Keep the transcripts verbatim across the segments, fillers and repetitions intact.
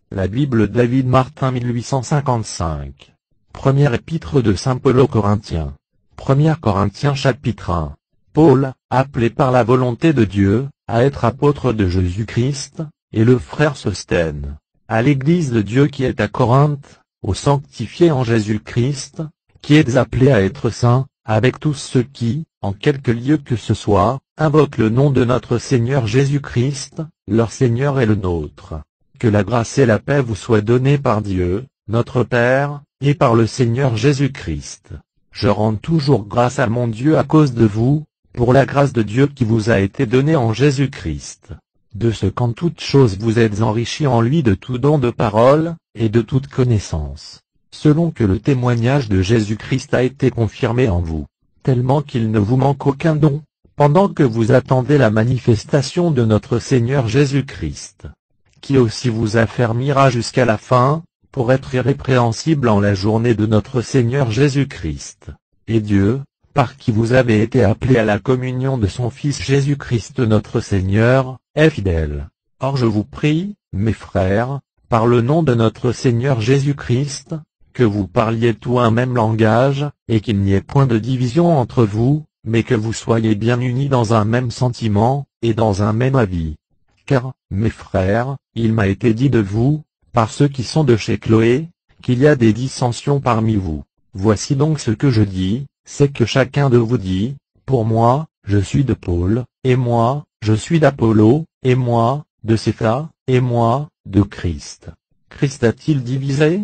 La Bible David Martin mille huit cent cinquante-cinq. Première épître de saint Paul aux Corinthiens. premier Corinthiens chapitre un. Paul, appelé par la volonté de Dieu, à être apôtre de Jésus-Christ, et le frère Sosthène, à l'église de Dieu qui est à Corinthe, aux sanctifiés en Jésus-Christ, qui êtes appelés à être saints, avec tous ceux qui, en quelque lieu que ce soit, invoquent le nom de notre Seigneur Jésus-Christ, leur Seigneur et le nôtre. Que la grâce et la paix vous soient données par Dieu, notre Père, et par le Seigneur Jésus-Christ. Je rends toujours grâce à mon Dieu à cause de vous, pour la grâce de Dieu qui vous a été donnée en Jésus-Christ. De ce qu'en toute chose vous êtes enrichis en lui de tout don de parole, et de toute connaissance, selon que le témoignage de Jésus-Christ a été confirmé en vous, tellement qu'il ne vous manque aucun don, pendant que vous attendez la manifestation de notre Seigneur Jésus-Christ, qui aussi vous affermira jusqu'à la fin, pour être irrépréhensible en la journée de notre Seigneur Jésus-Christ. Et Dieu, par qui vous avez été appelés à la communion de son Fils Jésus-Christ notre Seigneur, est fidèle. Or je vous prie, mes frères, par le nom de notre Seigneur Jésus-Christ, que vous parliez tout un même langage, et qu'il n'y ait point de division entre vous, mais que vous soyez bien unis dans un même sentiment, et dans un même avis. Car, mes frères, il m'a été dit de vous, par ceux qui sont de chez Chloé, qu'il y a des dissensions parmi vous. Voici donc ce que je dis, c'est que chacun de vous dit, pour moi, je suis de Paul, et moi, je suis d'Apollo, et moi, de Cépha, et moi, de Christ. Christ a-t-il divisé?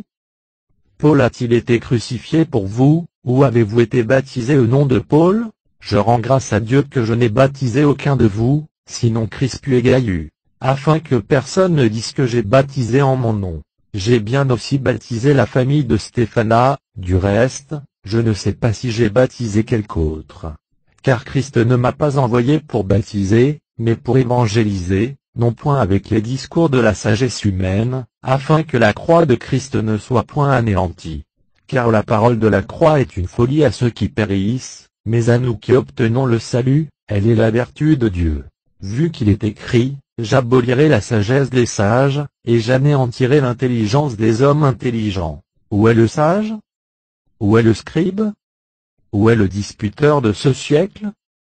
Paul a-t-il été crucifié pour vous, ou avez-vous été baptisé au nom de Paul? Je rends grâce à Dieu que je n'ai baptisé aucun de vous, sinon Crispus et Gaius, afin que personne ne dise que j'ai baptisé en mon nom. J'ai bien aussi baptisé la famille de Stéphana, du reste, je ne sais pas si j'ai baptisé quelque autre. Car Christ ne m'a pas envoyé pour baptiser, mais pour évangéliser, non point avec les discours de la sagesse humaine, afin que la croix de Christ ne soit point anéantie. Car la parole de la croix est une folie à ceux qui périssent, mais à nous qui obtenons le salut, elle est la vertu de Dieu. Vu qu'il est écrit, j'abolirai la sagesse des sages, et j'anéantirai l'intelligence des hommes intelligents. Où est le sage? Où est le scribe? Où est le disputeur de ce siècle?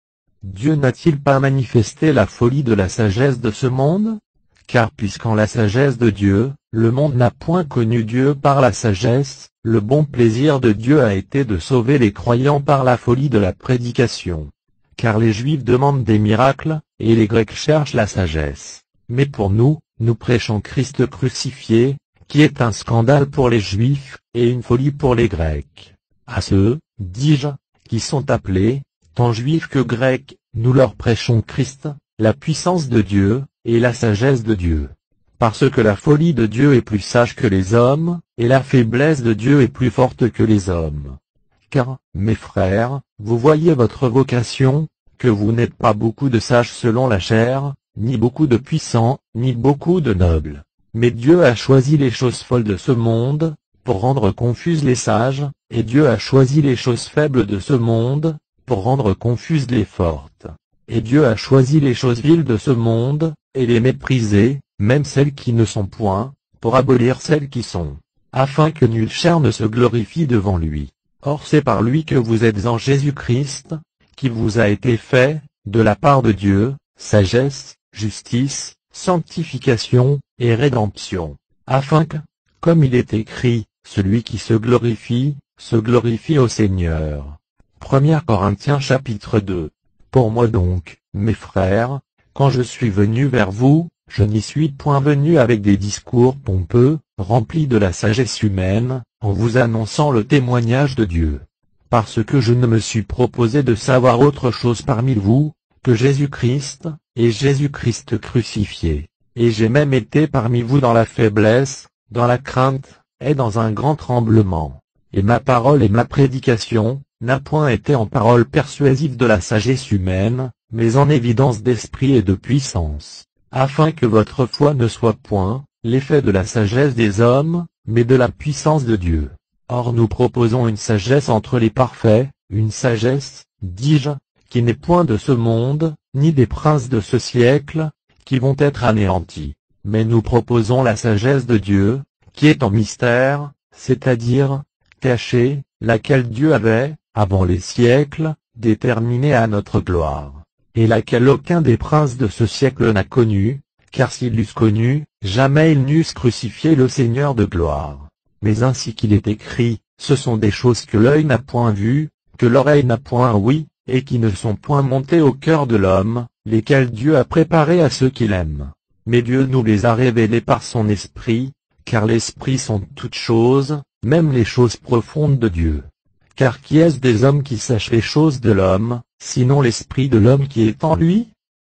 Dieu n'a-t-il pas manifesté la folie de la sagesse de ce monde? Car puisqu'en la sagesse de Dieu, le monde n'a point connu Dieu par la sagesse, le bon plaisir de Dieu a été de sauver les croyants par la folie de la prédication. Car les Juifs demandent des miracles, et les Grecs cherchent la sagesse. Mais pour nous, nous prêchons Christ crucifié, qui est un scandale pour les Juifs, et une folie pour les Grecs. À ceux, dis-je, qui sont appelés, tant Juifs que Grecs, nous leur prêchons Christ, la puissance de Dieu, et la sagesse de Dieu. Parce que la folie de Dieu est plus sage que les hommes, et la faiblesse de Dieu est plus forte que les hommes. Car, mes frères, vous voyez votre vocation, que vous n'êtes pas beaucoup de sages selon la chair, ni beaucoup de puissants, ni beaucoup de nobles. Mais Dieu a choisi les choses folles de ce monde, pour rendre confuses les sages, et Dieu a choisi les choses faibles de ce monde, pour rendre confuses les fortes. Et Dieu a choisi les choses viles de ce monde, et les mépriser, même celles qui ne sont point, pour abolir celles qui sont, afin que nulle chair ne se glorifie devant lui. Or c'est par lui que vous êtes en Jésus-Christ, qui vous a été fait, de la part de Dieu, sagesse, justice, sanctification, et rédemption, afin que, comme il est écrit, celui qui se glorifie, se glorifie au Seigneur. premier Corinthiens chapitre deux. Pour moi donc, mes frères, quand je suis venu vers vous, je n'y suis point venu avec des discours pompeux, remplis de la sagesse humaine, en vous annonçant le témoignage de Dieu. Parce que je ne me suis proposé de savoir autre chose parmi vous, que Jésus-Christ, et Jésus-Christ crucifié. Et j'ai même été parmi vous dans la faiblesse, dans la crainte, et dans un grand tremblement. Et ma parole et ma prédication, n'a point été en parole persuasive de la sagesse humaine, mais en évidence d'esprit et de puissance, afin que votre foi ne soit point, l'effet de la sagesse des hommes, mais de la puissance de Dieu. Or nous proposons une sagesse entre les parfaits, une sagesse, dis-je, qui n'est point de ce monde, ni des princes de ce siècle, qui vont être anéantis. mais nous proposons la sagesse de Dieu, qui est en mystère, c'est-à-dire, cachée, laquelle Dieu avait, avant les siècles, déterminée à notre gloire, et laquelle aucun des princes de ce siècle n'a connue, car s'ils l'eussent connue, jamais ils n'eussent crucifié le Seigneur de gloire. Mais ainsi qu'il est écrit, ce sont des choses que l'œil n'a point vues, que l'oreille n'a point ouïes, et qui ne sont point montées au cœur de l'homme, lesquelles Dieu a préparées à ceux qu'il aime. Mais Dieu nous les a révélées par son Esprit, car l'Esprit sont toutes choses, même les choses profondes de Dieu. Car qui est-ce des hommes qui sachent les choses de l'homme, sinon l'Esprit de l'homme qui est en lui?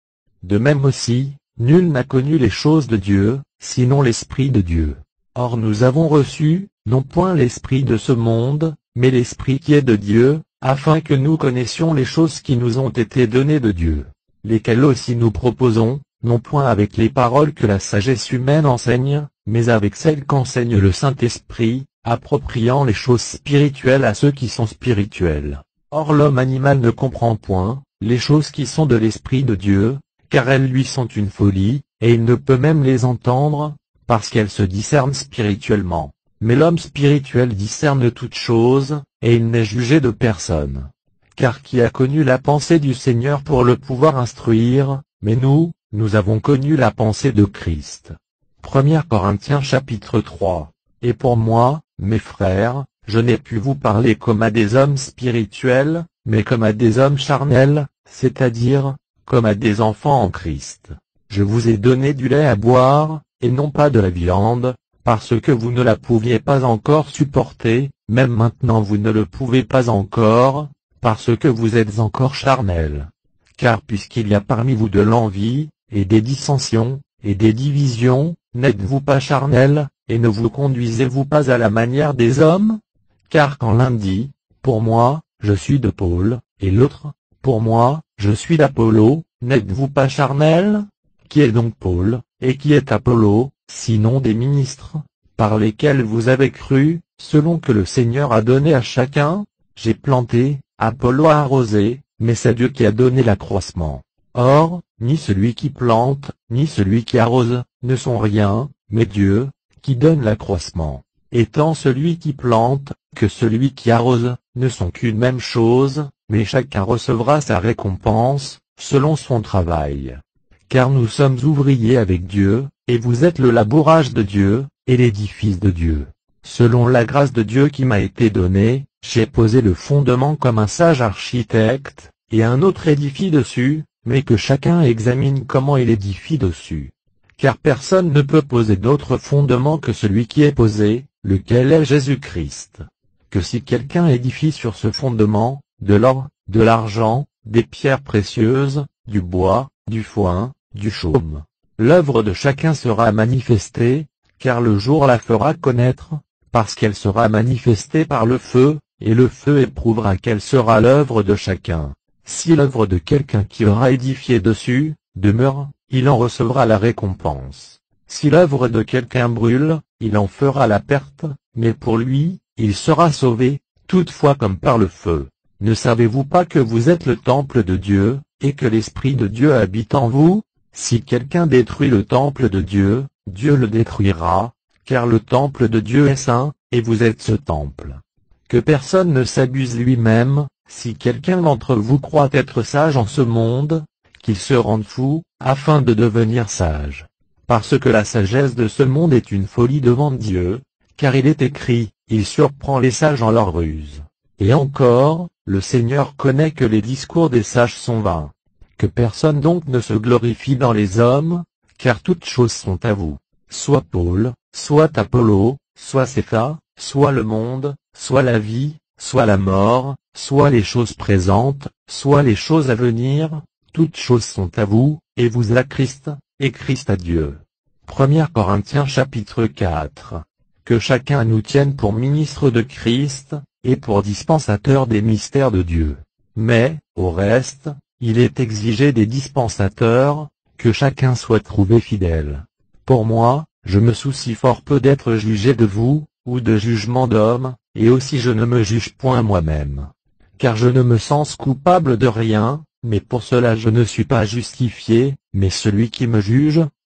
De même aussi, nul n'a connu les choses de Dieu, sinon l'Esprit de Dieu. Or nous avons reçu, non point l'Esprit de ce monde, mais l'Esprit qui est de Dieu, afin que nous connaissions les choses qui nous ont été données de Dieu, lesquelles aussi nous proposons, non point avec les paroles que la sagesse humaine enseigne, mais avec celles qu'enseigne le Saint-Esprit, appropriant les choses spirituelles à ceux qui sont spirituels. Or l'homme animal ne comprend point les choses qui sont de l'Esprit de Dieu, car elles lui sont une folie, et il ne peut même les entendre, parce qu'elles se discernent spirituellement. Mais l'homme spirituel discerne toutes choses, et il n'est jugé de personne. Car qui a connu la pensée du Seigneur pour le pouvoir instruire, mais nous, nous avons connu la pensée de Christ. premier Corinthiens chapitre trois. Et pour moi, mes frères, je n'ai pu vous parler comme à des hommes spirituels, mais comme à des hommes charnels, c'est-à-dire, comme à des enfants en Christ. Je vous ai donné du lait à boire, et non pas de la viande, parce que vous ne la pouviez pas encore supporter, même maintenant vous ne le pouvez pas encore, parce que vous êtes encore charnels. Car puisqu'il y a parmi vous de l'envie, et des dissensions, et des divisions, n'êtes-vous pas charnels, et ne vous conduisez-vous pas à la manière des hommes? Car quand l'un dit, pour moi, je suis de Paul, et l'autre, pour moi, je suis d'Apollo, n'êtes-vous pas charnels? Qui est donc Paul, et qui est Apollo, sinon des ministres, par lesquels vous avez cru, selon que le Seigneur a donné à chacun? J'ai planté, Apollo a arrosé, mais c'est Dieu qui a donné l'accroissement. Or, ni celui qui plante, ni celui qui arrose, ne sont rien, mais Dieu, qui donne l'accroissement. Et tant celui qui plante, que celui qui arrose, ne sont qu'une même chose, mais chacun recevra sa récompense, selon son travail. Car nous sommes ouvriers avec Dieu, et vous êtes le labourage de Dieu, et l'édifice de Dieu. Selon la grâce de Dieu qui m'a été donnée, j'ai posé le fondement comme un sage architecte, et un autre édifie dessus, mais que chacun examine comment il édifie dessus. Car personne ne peut poser d'autre fondement que celui qui est posé, lequel est Jésus-Christ. Que si quelqu'un édifie sur ce fondement, de l'or, de l'argent, des pierres précieuses, du bois, du foin, du chaume, l'œuvre de chacun sera manifestée, car le jour la fera connaître, parce qu'elle sera manifestée par le feu, et le feu éprouvera quelle sera l'œuvre de chacun. Si l'œuvre de quelqu'un qui aura édifié dessus, demeure, il en recevra la récompense. Si l'œuvre de quelqu'un brûle, il en fera la perte, mais pour lui, il sera sauvé, toutefois comme par le feu. Ne savez-vous pas que vous êtes le temple de Dieu, et que l'Esprit de Dieu habite en vous? Si quelqu'un détruit le temple de Dieu, Dieu le détruira, car le temple de Dieu est saint, et vous êtes ce temple. Que personne ne s'abuse lui-même, si quelqu'un d'entre vous croit être sage en ce monde, qu'il se rende fou, afin de devenir sage. Parce que la sagesse de ce monde est une folie devant Dieu, car il est écrit, il surprend les sages en leur ruse. Et encore, le Seigneur connaît que les discours des sages sont vains. Que personne donc ne se glorifie dans les hommes, car toutes choses sont à vous. Soit Paul, soit Apollo, soit Cépha, soit le monde, soit la vie, soit la mort, soit les choses présentes, soit les choses à venir, toutes choses sont à vous, et vous à Christ, et Christ à Dieu. premier Corinthiens chapitre quatre. Que chacun nous tienne pour ministre de Christ, et pour dispensateur des mystères de Dieu. Mais, au reste, il est exigé des dispensateurs, que chacun soit trouvé fidèle. Pour moi, je me soucie fort peu d'être jugé de vous, ou de jugement d'homme, et aussi je ne me juge point moi-même. Car je ne me sens coupable de rien, mais pour cela je ne suis pas justifié, mais celui qui me juge,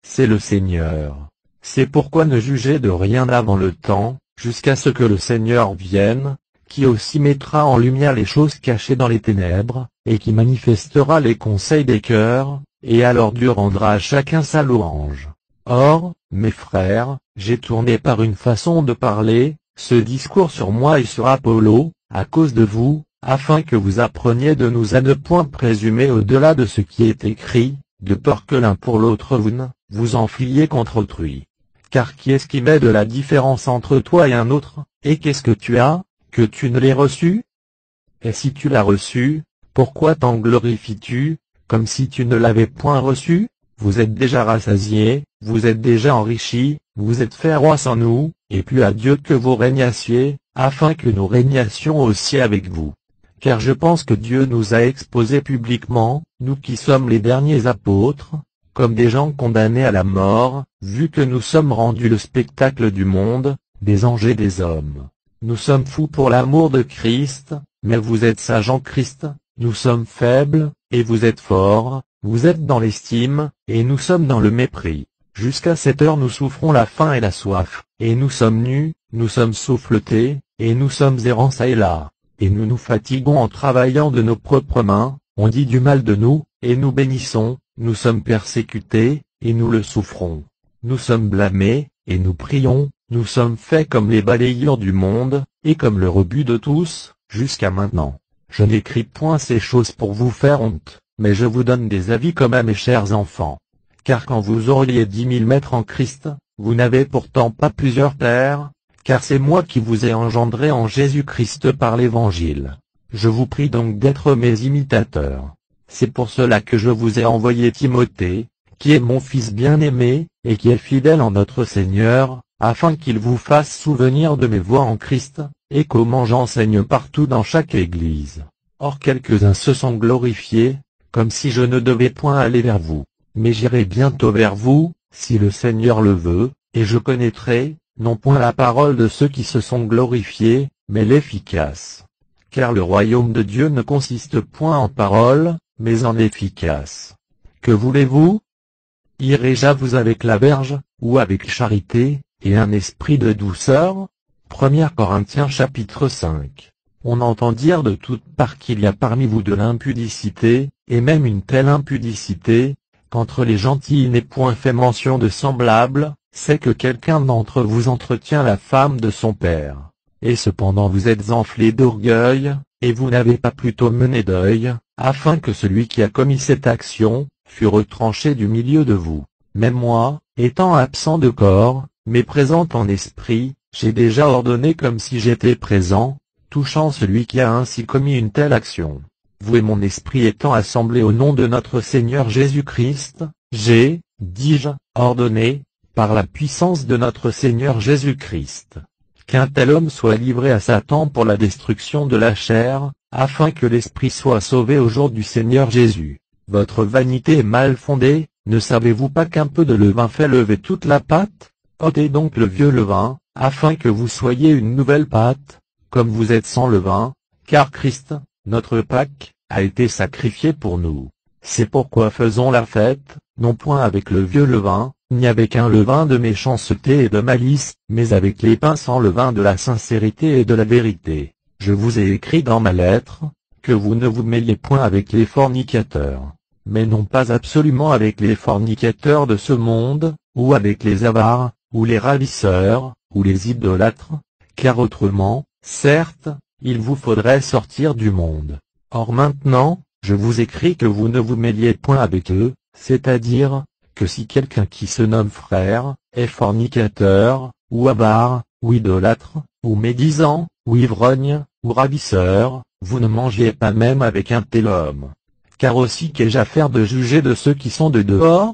c'est le Seigneur. C'est pourquoi ne jugez de rien avant le temps, jusqu'à ce que le Seigneur vienne, qui aussi mettra en lumière les choses cachées dans les ténèbres, et qui manifestera les conseils des cœurs, et alors Dieu rendra à chacun sa louange. Or, mes frères, j'ai tourné par une façon de parler, ce discours sur moi et sur Apollo, à cause de vous, afin que vous appreniez de nous à ne point présumer au-delà de ce qui est écrit, de peur que l'un pour l'autre vous ne vous enfliez contre autrui. Car qui est-ce qui met de la différence entre toi et un autre, et qu'est-ce que tu as, que tu ne l'aies reçu? Et si tu l'as reçu, pourquoi t'en glorifies-tu, comme si tu ne l'avais point reçu? Vous êtes déjà rassasiés, vous êtes déjà enrichis, vous êtes faits rois sans nous, et puis à Dieu que vous régnassiez, afin que nous régnations aussi avec vous. Car je pense que Dieu nous a exposés publiquement, nous qui sommes les derniers apôtres, comme des gens condamnés à la mort, vu que nous sommes rendus le spectacle du monde, des anges et des hommes. Nous sommes fous pour l'amour de Christ, mais vous êtes sages en Christ, nous sommes faibles, et vous êtes forts, vous êtes dans l'estime, et nous sommes dans le mépris. Jusqu'à cette heure nous souffrons la faim et la soif, et nous sommes nus, nous sommes souffletés, et nous sommes errants çà et là. Et nous nous fatiguons en travaillant de nos propres mains, on dit du mal de nous, et nous bénissons, nous sommes persécutés, et nous le souffrons. Nous sommes blâmés, et nous prions, nous sommes faits comme les balayures du monde, et comme le rebut de tous, jusqu'à maintenant. Je n'écris point ces choses pour vous faire honte, mais je vous donne des avis comme à mes chers enfants. Car quand vous auriez dix mille maîtres en Christ, vous n'avez pourtant pas plusieurs pères, car c'est moi qui vous ai engendré en Jésus-Christ par l'Évangile. Je vous prie donc d'être mes imitateurs. C'est pour cela que je vous ai envoyé Timothée, qui est mon fils bien-aimé, et qui est fidèle en notre Seigneur, afin qu'il vous fasse souvenir de mes voies en Christ, et comment j'enseigne partout dans chaque église. Or quelques-uns se sont glorifiés, comme si je ne devais point aller vers vous. Mais j'irai bientôt vers vous, si le Seigneur le veut, et je connaîtrai, non point la parole de ceux qui se sont glorifiés, mais l'efficace. Car le royaume de Dieu ne consiste point en parole, mais en efficace. Que voulez-vous? Irai-je à vous avec la verge, ou avec charité, et un esprit de douceur? premier Corinthiens chapitre cinq. On entend dire de toutes parts qu'il y a parmi vous de l'impudicité, et même une telle impudicité, qu'entre les gentils il n'est point fait mention de semblable, c'est que quelqu'un d'entre vous entretient la femme de son père. Et cependant vous êtes enflés d'orgueil, et vous n'avez pas plutôt mené deuil, afin que celui qui a commis cette action, fût retranché du milieu de vous. Mais moi, étant absent de corps, mais présent en esprit, j'ai déjà ordonné comme si j'étais présent, touchant celui qui a ainsi commis une telle action. Vous et mon esprit étant assemblés au nom de notre Seigneur Jésus-Christ, j'ai, dis-je, ordonné, par la puissance de notre Seigneur Jésus-Christ, qu'un tel homme soit livré à Satan pour la destruction de la chair, afin que l'esprit soit sauvé au jour du Seigneur Jésus. Votre vanité est mal fondée, ne savez-vous pas qu'un peu de levain fait lever toute la pâte? Ôtez donc le vieux levain, afin que vous soyez une nouvelle pâte, comme vous êtes sans levain, car Christ, notre Pâque, a été sacrifié pour nous. C'est pourquoi faisons la fête, non point avec le vieux levain, ni avec un levain de méchanceté et de malice, mais avec les pains sans levain de la sincérité et de la vérité. Je vous ai écrit dans ma lettre, que vous ne vous mêliez point avec les fornicateurs, mais non pas absolument avec les fornicateurs de ce monde, ou avec les avares, ou les ravisseurs, ou les idolâtres, car autrement, certes, il vous faudrait sortir du monde. Or maintenant, je vous écris que vous ne vous mêliez point avec eux, c'est-à-dire, que si quelqu'un qui se nomme frère, est fornicateur, ou avare, ou idolâtre, ou médisant, ou ivrogne, ou ravisseur, vous ne mangiez pas même avec un tel homme. Car aussi qu'ai-je affaire de juger de ceux qui sont de dehors?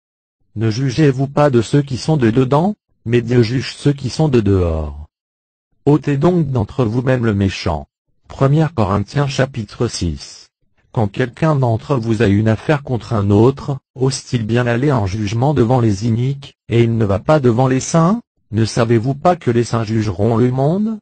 Ne jugez-vous pas de ceux qui sont de dedans, mais Dieu juge ceux qui sont de dehors. Ôtez donc d'entre vous-même le méchant. premier Corinthiens chapitre six. Quand quelqu'un d'entre vous a une affaire contre un autre, ose-t-il bien aller en jugement devant les iniques, et il ne va pas devant les saints? Ne savez-vous pas que les saints jugeront le monde?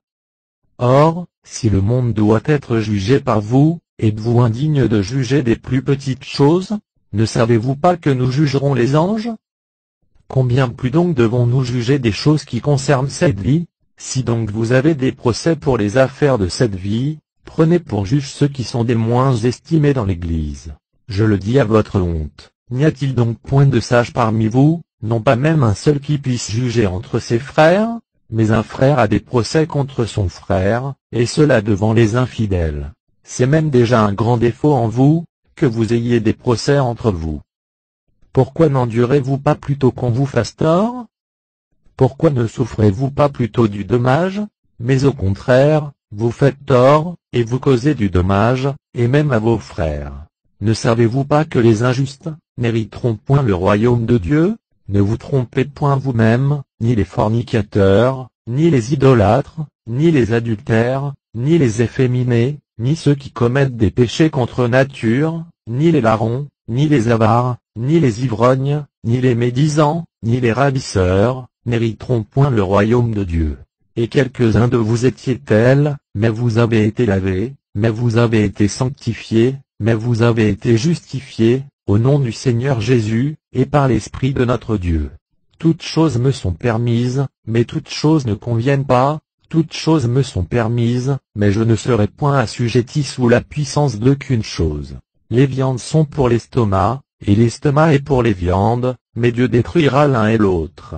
Or, si le monde doit être jugé par vous, êtes-vous indigne de juger des plus petites choses? Ne savez-vous pas que nous jugerons les anges? Combien plus donc devons-nous juger des choses qui concernent cette vie? Si donc vous avez des procès pour les affaires de cette vie, prenez pour juges ceux qui sont des moins estimés dans l'Église. Je le dis à votre honte. N'y a-t-il donc point de sages parmi vous, non pas même un seul qui puisse juger entre ses frères? Mais un frère a des procès contre son frère, et cela devant les infidèles. C'est même déjà un grand défaut en vous, que vous ayez des procès entre vous. Pourquoi n'endurez-vous pas plutôt qu'on vous fasse tort? Pourquoi ne souffrez-vous pas plutôt du dommage? Mais au contraire, vous faites tort, et vous causez du dommage, et même à vos frères. Ne savez-vous pas que les injustes n'hériteront point le royaume de Dieu? Ne vous trompez point vous-même, ni les fornicateurs, ni les idolâtres, ni les adultères, ni les efféminés, ni ceux qui commettent des péchés contre nature, ni les larrons, ni les avares, ni les ivrognes, ni les médisants, ni les ravisseurs, n'hériteront point le royaume de Dieu. Et quelques-uns de vous étiez tels, mais vous avez été lavés, mais vous avez été sanctifiés, mais vous avez été justifiés, au nom du Seigneur Jésus, et par l'Esprit de notre Dieu. Toutes choses me sont permises, mais toutes choses ne conviennent pas, toutes choses me sont permises, mais je ne serai point assujetti sous la puissance d'aucune chose. Les viandes sont pour l'estomac, et l'estomac est pour les viandes, mais Dieu détruira l'un et l'autre.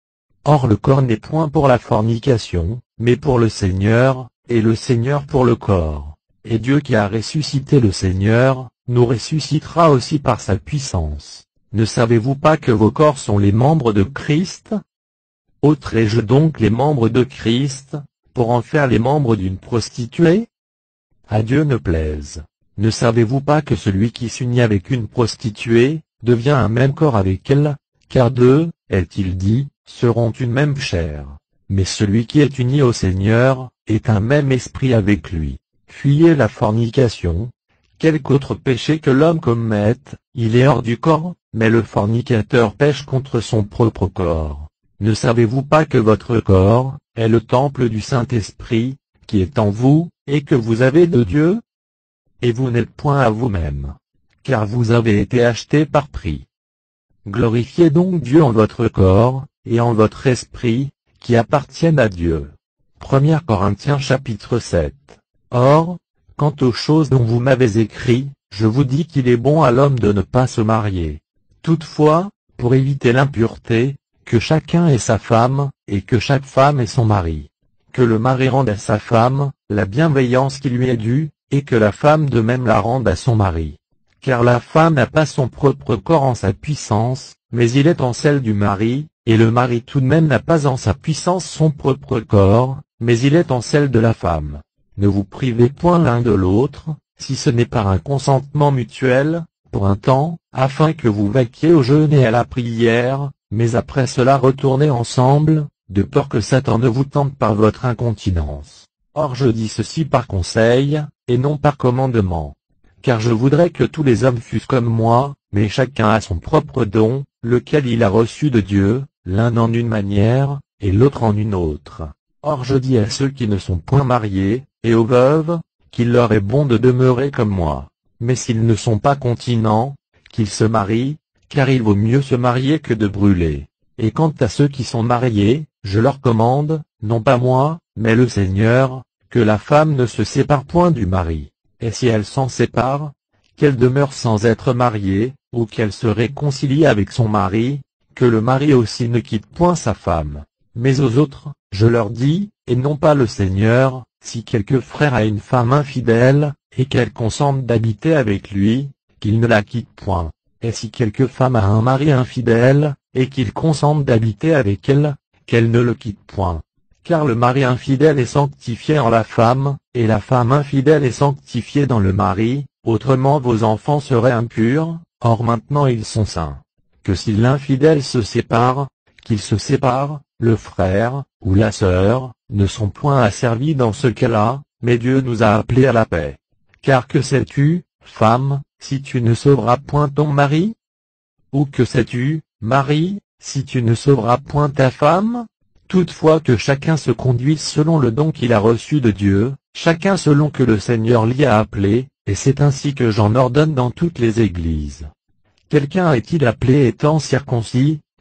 Or le corps n'est point pour la fornication, mais pour le Seigneur, et le Seigneur pour le corps. Et Dieu qui a ressuscité le Seigneur, nous ressuscitera aussi par sa puissance. Ne savez-vous pas que vos corps sont les membres de Christ? Ôterai-je donc les membres de Christ, pour en faire les membres d'une prostituée? À Dieu ne plaise. Ne savez-vous pas que celui qui s'unit avec une prostituée, devient un même corps avec elle? Car deux, est-il dit, seront une même chair. Mais celui qui est uni au Seigneur, est un même esprit avec lui. Fuyez la fornication. Quelque autre péché que l'homme commette, il est hors du corps, mais le fornicateur pêche contre son propre corps. Ne savez-vous pas que votre corps est le temple du Saint-Esprit, qui est en vous, et que vous avez de Dieu? Et vous n'êtes point à vous-même, car vous avez été achetés par prix. Glorifiez donc Dieu en votre corps, et en votre esprit, qui appartiennent à Dieu. premier Corinthiens chapitre sept. Or, quant aux choses dont vous m'avez écrit, je vous dis qu'il est bon à l'homme de ne pas se marier. Toutefois, pour éviter l'impureté, que chacun ait sa femme, et que chaque femme ait son mari. Que le mari rende à sa femme la bienveillance qui lui est due, et que la femme de même la rende à son mari. Car la femme n'a pas son propre corps en sa puissance, mais il est en celle du mari, et le mari tout de même n'a pas en sa puissance son propre corps, mais il est en celle de la femme. Ne vous privez point l'un de l'autre, si ce n'est par un consentement mutuel, pour un temps, afin que vous vaquiez au jeûne et à la prière, mais après cela retournez ensemble, de peur que Satan ne vous tente par votre incontinence. Or je dis ceci par conseil, et non par commandement. Car je voudrais que tous les hommes fussent comme moi, mais chacun a son propre don, lequel il a reçu de Dieu, l'un en une manière, et l'autre en une autre. Or je dis à ceux qui ne sont point mariés, et aux veuves, qu'il leur est bon de demeurer comme moi. Mais s'ils ne sont pas continents, qu'ils se marient, car il vaut mieux se marier que de brûler. Et quant à ceux qui sont mariés, je leur commande, non pas moi, mais le Seigneur, que la femme ne se sépare point du mari. Et si elle s'en sépare, qu'elle demeure sans être mariée, ou qu'elle se réconcilie avec son mari, que le mari aussi ne quitte point sa femme. Mais aux autres, je leur dis, et non pas le Seigneur, si quelque frère a une femme infidèle, et qu'elle consente d'habiter avec lui, qu'il ne la quitte point. Et si quelque femme a un mari infidèle, et qu'il consente d'habiter avec elle, qu'elle ne le quitte point. Car le mari infidèle est sanctifié en la femme, et la femme infidèle est sanctifiée dans le mari, autrement vos enfants seraient impurs, or maintenant ils sont saints. Que si l'infidèle se sépare, qu'il se sépare, le frère, ou la sœur, ne sont point asservis dans ce cas-là, mais Dieu nous a appelés à la paix. Car que sais-tu, femme, si tu ne sauveras point ton mari? Ou que sais-tu, mari, si tu ne sauveras point ta femme? Toutefois que chacun se conduise selon le don qu'il a reçu de Dieu, chacun selon que le Seigneur l'y a appelé, et c'est ainsi que j'en ordonne dans toutes les églises. Quelqu'un est-il appelé étant circoncis,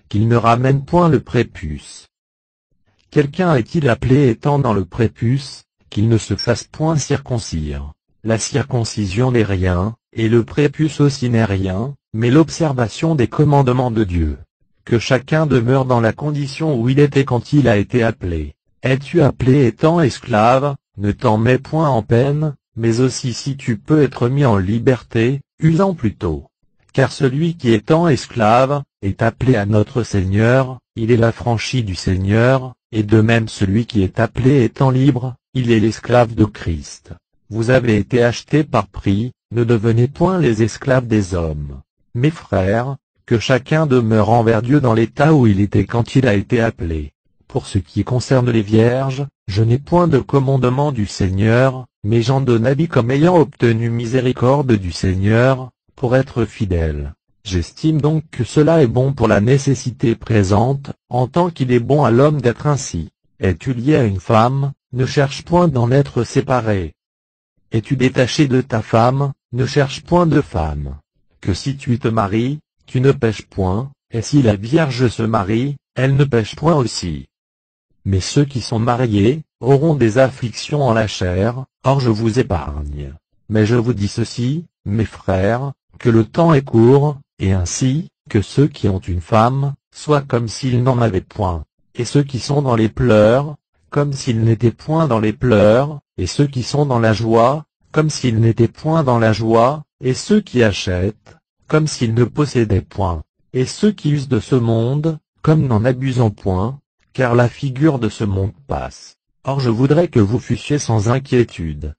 qu'il ne ramène point le prépuce. Quelqu'un est-il appelé étant dans le prépuce, qu'il ne se fasse point circoncire? La circoncision n'est rien, et le prépuce aussi n'est rien, mais l'observation des commandements de Dieu. Que chacun demeure dans la condition où il était quand il a été appelé. Es-tu appelé étant esclave, ne t'en mets point en peine, mais aussi si tu peux être mis en liberté, use-en plutôt. Car celui qui étant esclave, est appelé à notre Seigneur, il est l'affranchi du Seigneur, et de même celui qui est appelé étant libre, il est l'esclave de Christ. Vous avez été achetés par prix, ne devenez point les esclaves des hommes. Mes frères, que chacun demeure envers Dieu dans l'état où il était quand il a été appelé. Pour ce qui concerne les vierges, je n'ai point de commandement du Seigneur, mais j'en donne avis comme ayant obtenu miséricorde du Seigneur, pour être fidèle. J'estime donc que cela est bon pour la nécessité présente, en tant qu'il est bon à l'homme d'être ainsi. Es-tu lié à une femme, ne cherche point d'en être séparé. Es-tu détaché de ta femme, ne cherche point de femme. Que si tu te maries, tu ne pèches point, et si la Vierge se marie, elle ne pèche point aussi. Mais ceux qui sont mariés, auront des afflictions en la chair, or je vous épargne. Mais je vous dis ceci, mes frères, que le temps est court, et ainsi, que ceux qui ont une femme, soient comme s'ils n'en avaient point, et ceux qui sont dans les pleurs, comme s'ils n'étaient point dans les pleurs, et ceux qui sont dans la joie, comme s'ils n'étaient point dans la joie, et ceux qui achètent, comme s'ils ne possédaient point, et ceux qui usent de ce monde, comme n'en abusant point, car la figure de ce monde passe. Or je voudrais que vous fussiez sans inquiétude.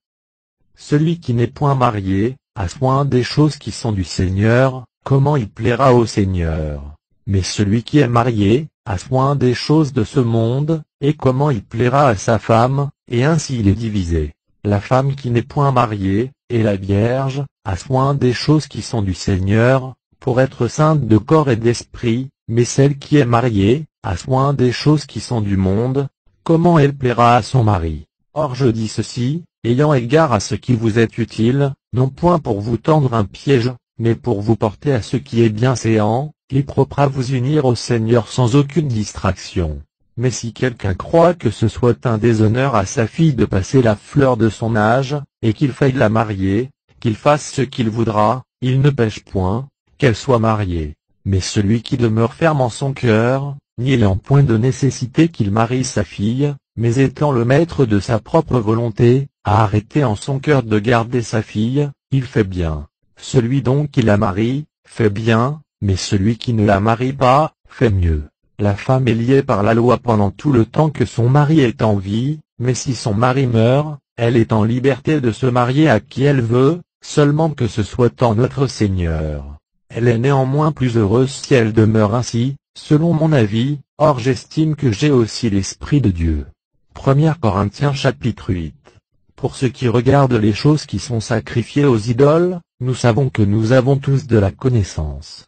Celui qui n'est point marié, a soin des choses qui sont du Seigneur, comment il plaira au Seigneur. Mais celui qui est marié, a soin des choses de ce monde, et comment il plaira à sa femme, et ainsi il est divisé. La femme qui n'est point mariée, et la Vierge, a soin des choses qui sont du Seigneur, pour être sainte de corps et d'esprit, mais celle qui est mariée, a soin des choses qui sont du monde, comment elle plaira à son mari. Or je dis ceci, ayant égard à ce qui vous est utile, non point pour vous tendre un piège, mais pour vous porter à ce qui est bienséant, et propre à vous unir au Seigneur sans aucune distraction. Mais si quelqu'un croit que ce soit un déshonneur à sa fille de passer la fleur de son âge, et qu'il faille la marier, qu'il fasse ce qu'il voudra, il ne pèche point, qu'elle soit mariée. Mais celui qui demeure ferme en son cœur, n'y ayant point de nécessité qu'il marie sa fille, mais étant le maître de sa propre volonté, a arrêté en son cœur de garder sa fille, il fait bien. Celui donc qui la marie, fait bien, mais celui qui ne la marie pas, fait mieux. La femme est liée par la loi pendant tout le temps que son mari est en vie, mais si son mari meurt, elle est en liberté de se marier à qui elle veut, seulement que ce soit en notre Seigneur. Elle est néanmoins plus heureuse si elle demeure ainsi, selon mon avis, or j'estime que j'ai aussi l'Esprit de Dieu. premier Corinthiens chapitre huit. Pour ce qui regarde les choses qui sont sacrifiées aux idoles, nous savons que nous avons tous de la connaissance.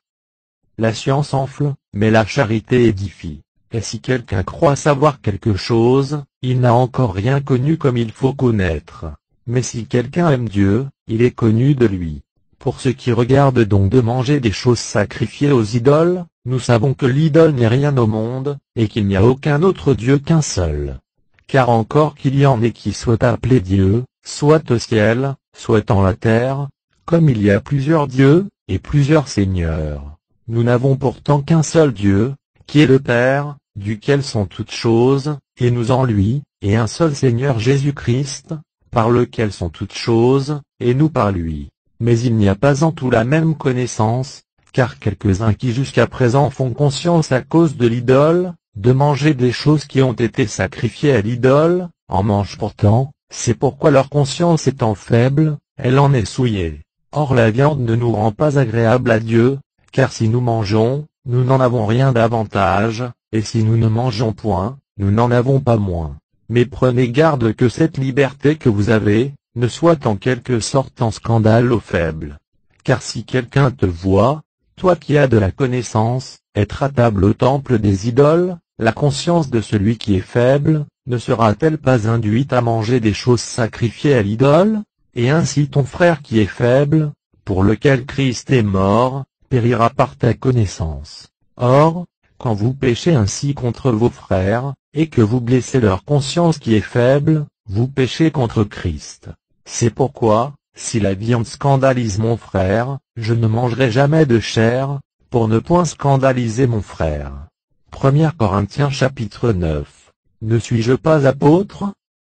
La science enfle, mais la charité édifie. Et si quelqu'un croit savoir quelque chose, il n'a encore rien connu comme il faut connaître. Mais si quelqu'un aime Dieu, il est connu de lui. Pour ce qui regarde donc de manger des choses sacrifiées aux idoles, nous savons que l'idole n'est rien au monde, et qu'il n'y a aucun autre Dieu qu'un seul. Car encore qu'il y en ait qui soient appelés dieux, soit au ciel, soit en la terre, comme il y a plusieurs dieux, et plusieurs seigneurs. Nous n'avons pourtant qu'un seul Dieu, qui est le Père, duquel sont toutes choses, et nous en lui, et un seul Seigneur Jésus-Christ, par lequel sont toutes choses, et nous par lui. Mais il n'y a pas en tout la même connaissance, car quelques-uns qui jusqu'à présent font conscience à cause de l'idole, de manger des choses qui ont été sacrifiées à l'idole, en mangent pourtant, c'est pourquoi leur conscience étant faible, elle en est souillée. Or la viande ne nous rend pas agréable à Dieu, car si nous mangeons, nous n'en avons rien d'avantage, et si nous ne mangeons point, nous n'en avons pas moins. Mais prenez garde que cette liberté que vous avez, ne soit en quelque sorte en scandale aux faibles. Car si quelqu'un te voit, toi qui as de la connaissance, être à table au temple des idoles, la conscience de celui qui est faible, ne sera-t-elle pas induite à manger des choses sacrifiées à l'idole? Et ainsi ton frère qui est faible, pour lequel Christ est mort, périra par ta connaissance. Or, quand vous péchez ainsi contre vos frères, et que vous blessez leur conscience qui est faible, vous péchez contre Christ. C'est pourquoi, si la viande scandalise mon frère, je ne mangerai jamais de chair, pour ne point scandaliser mon frère. premier Corinthiens chapitre neuf. Ne suis-je pas apôtre?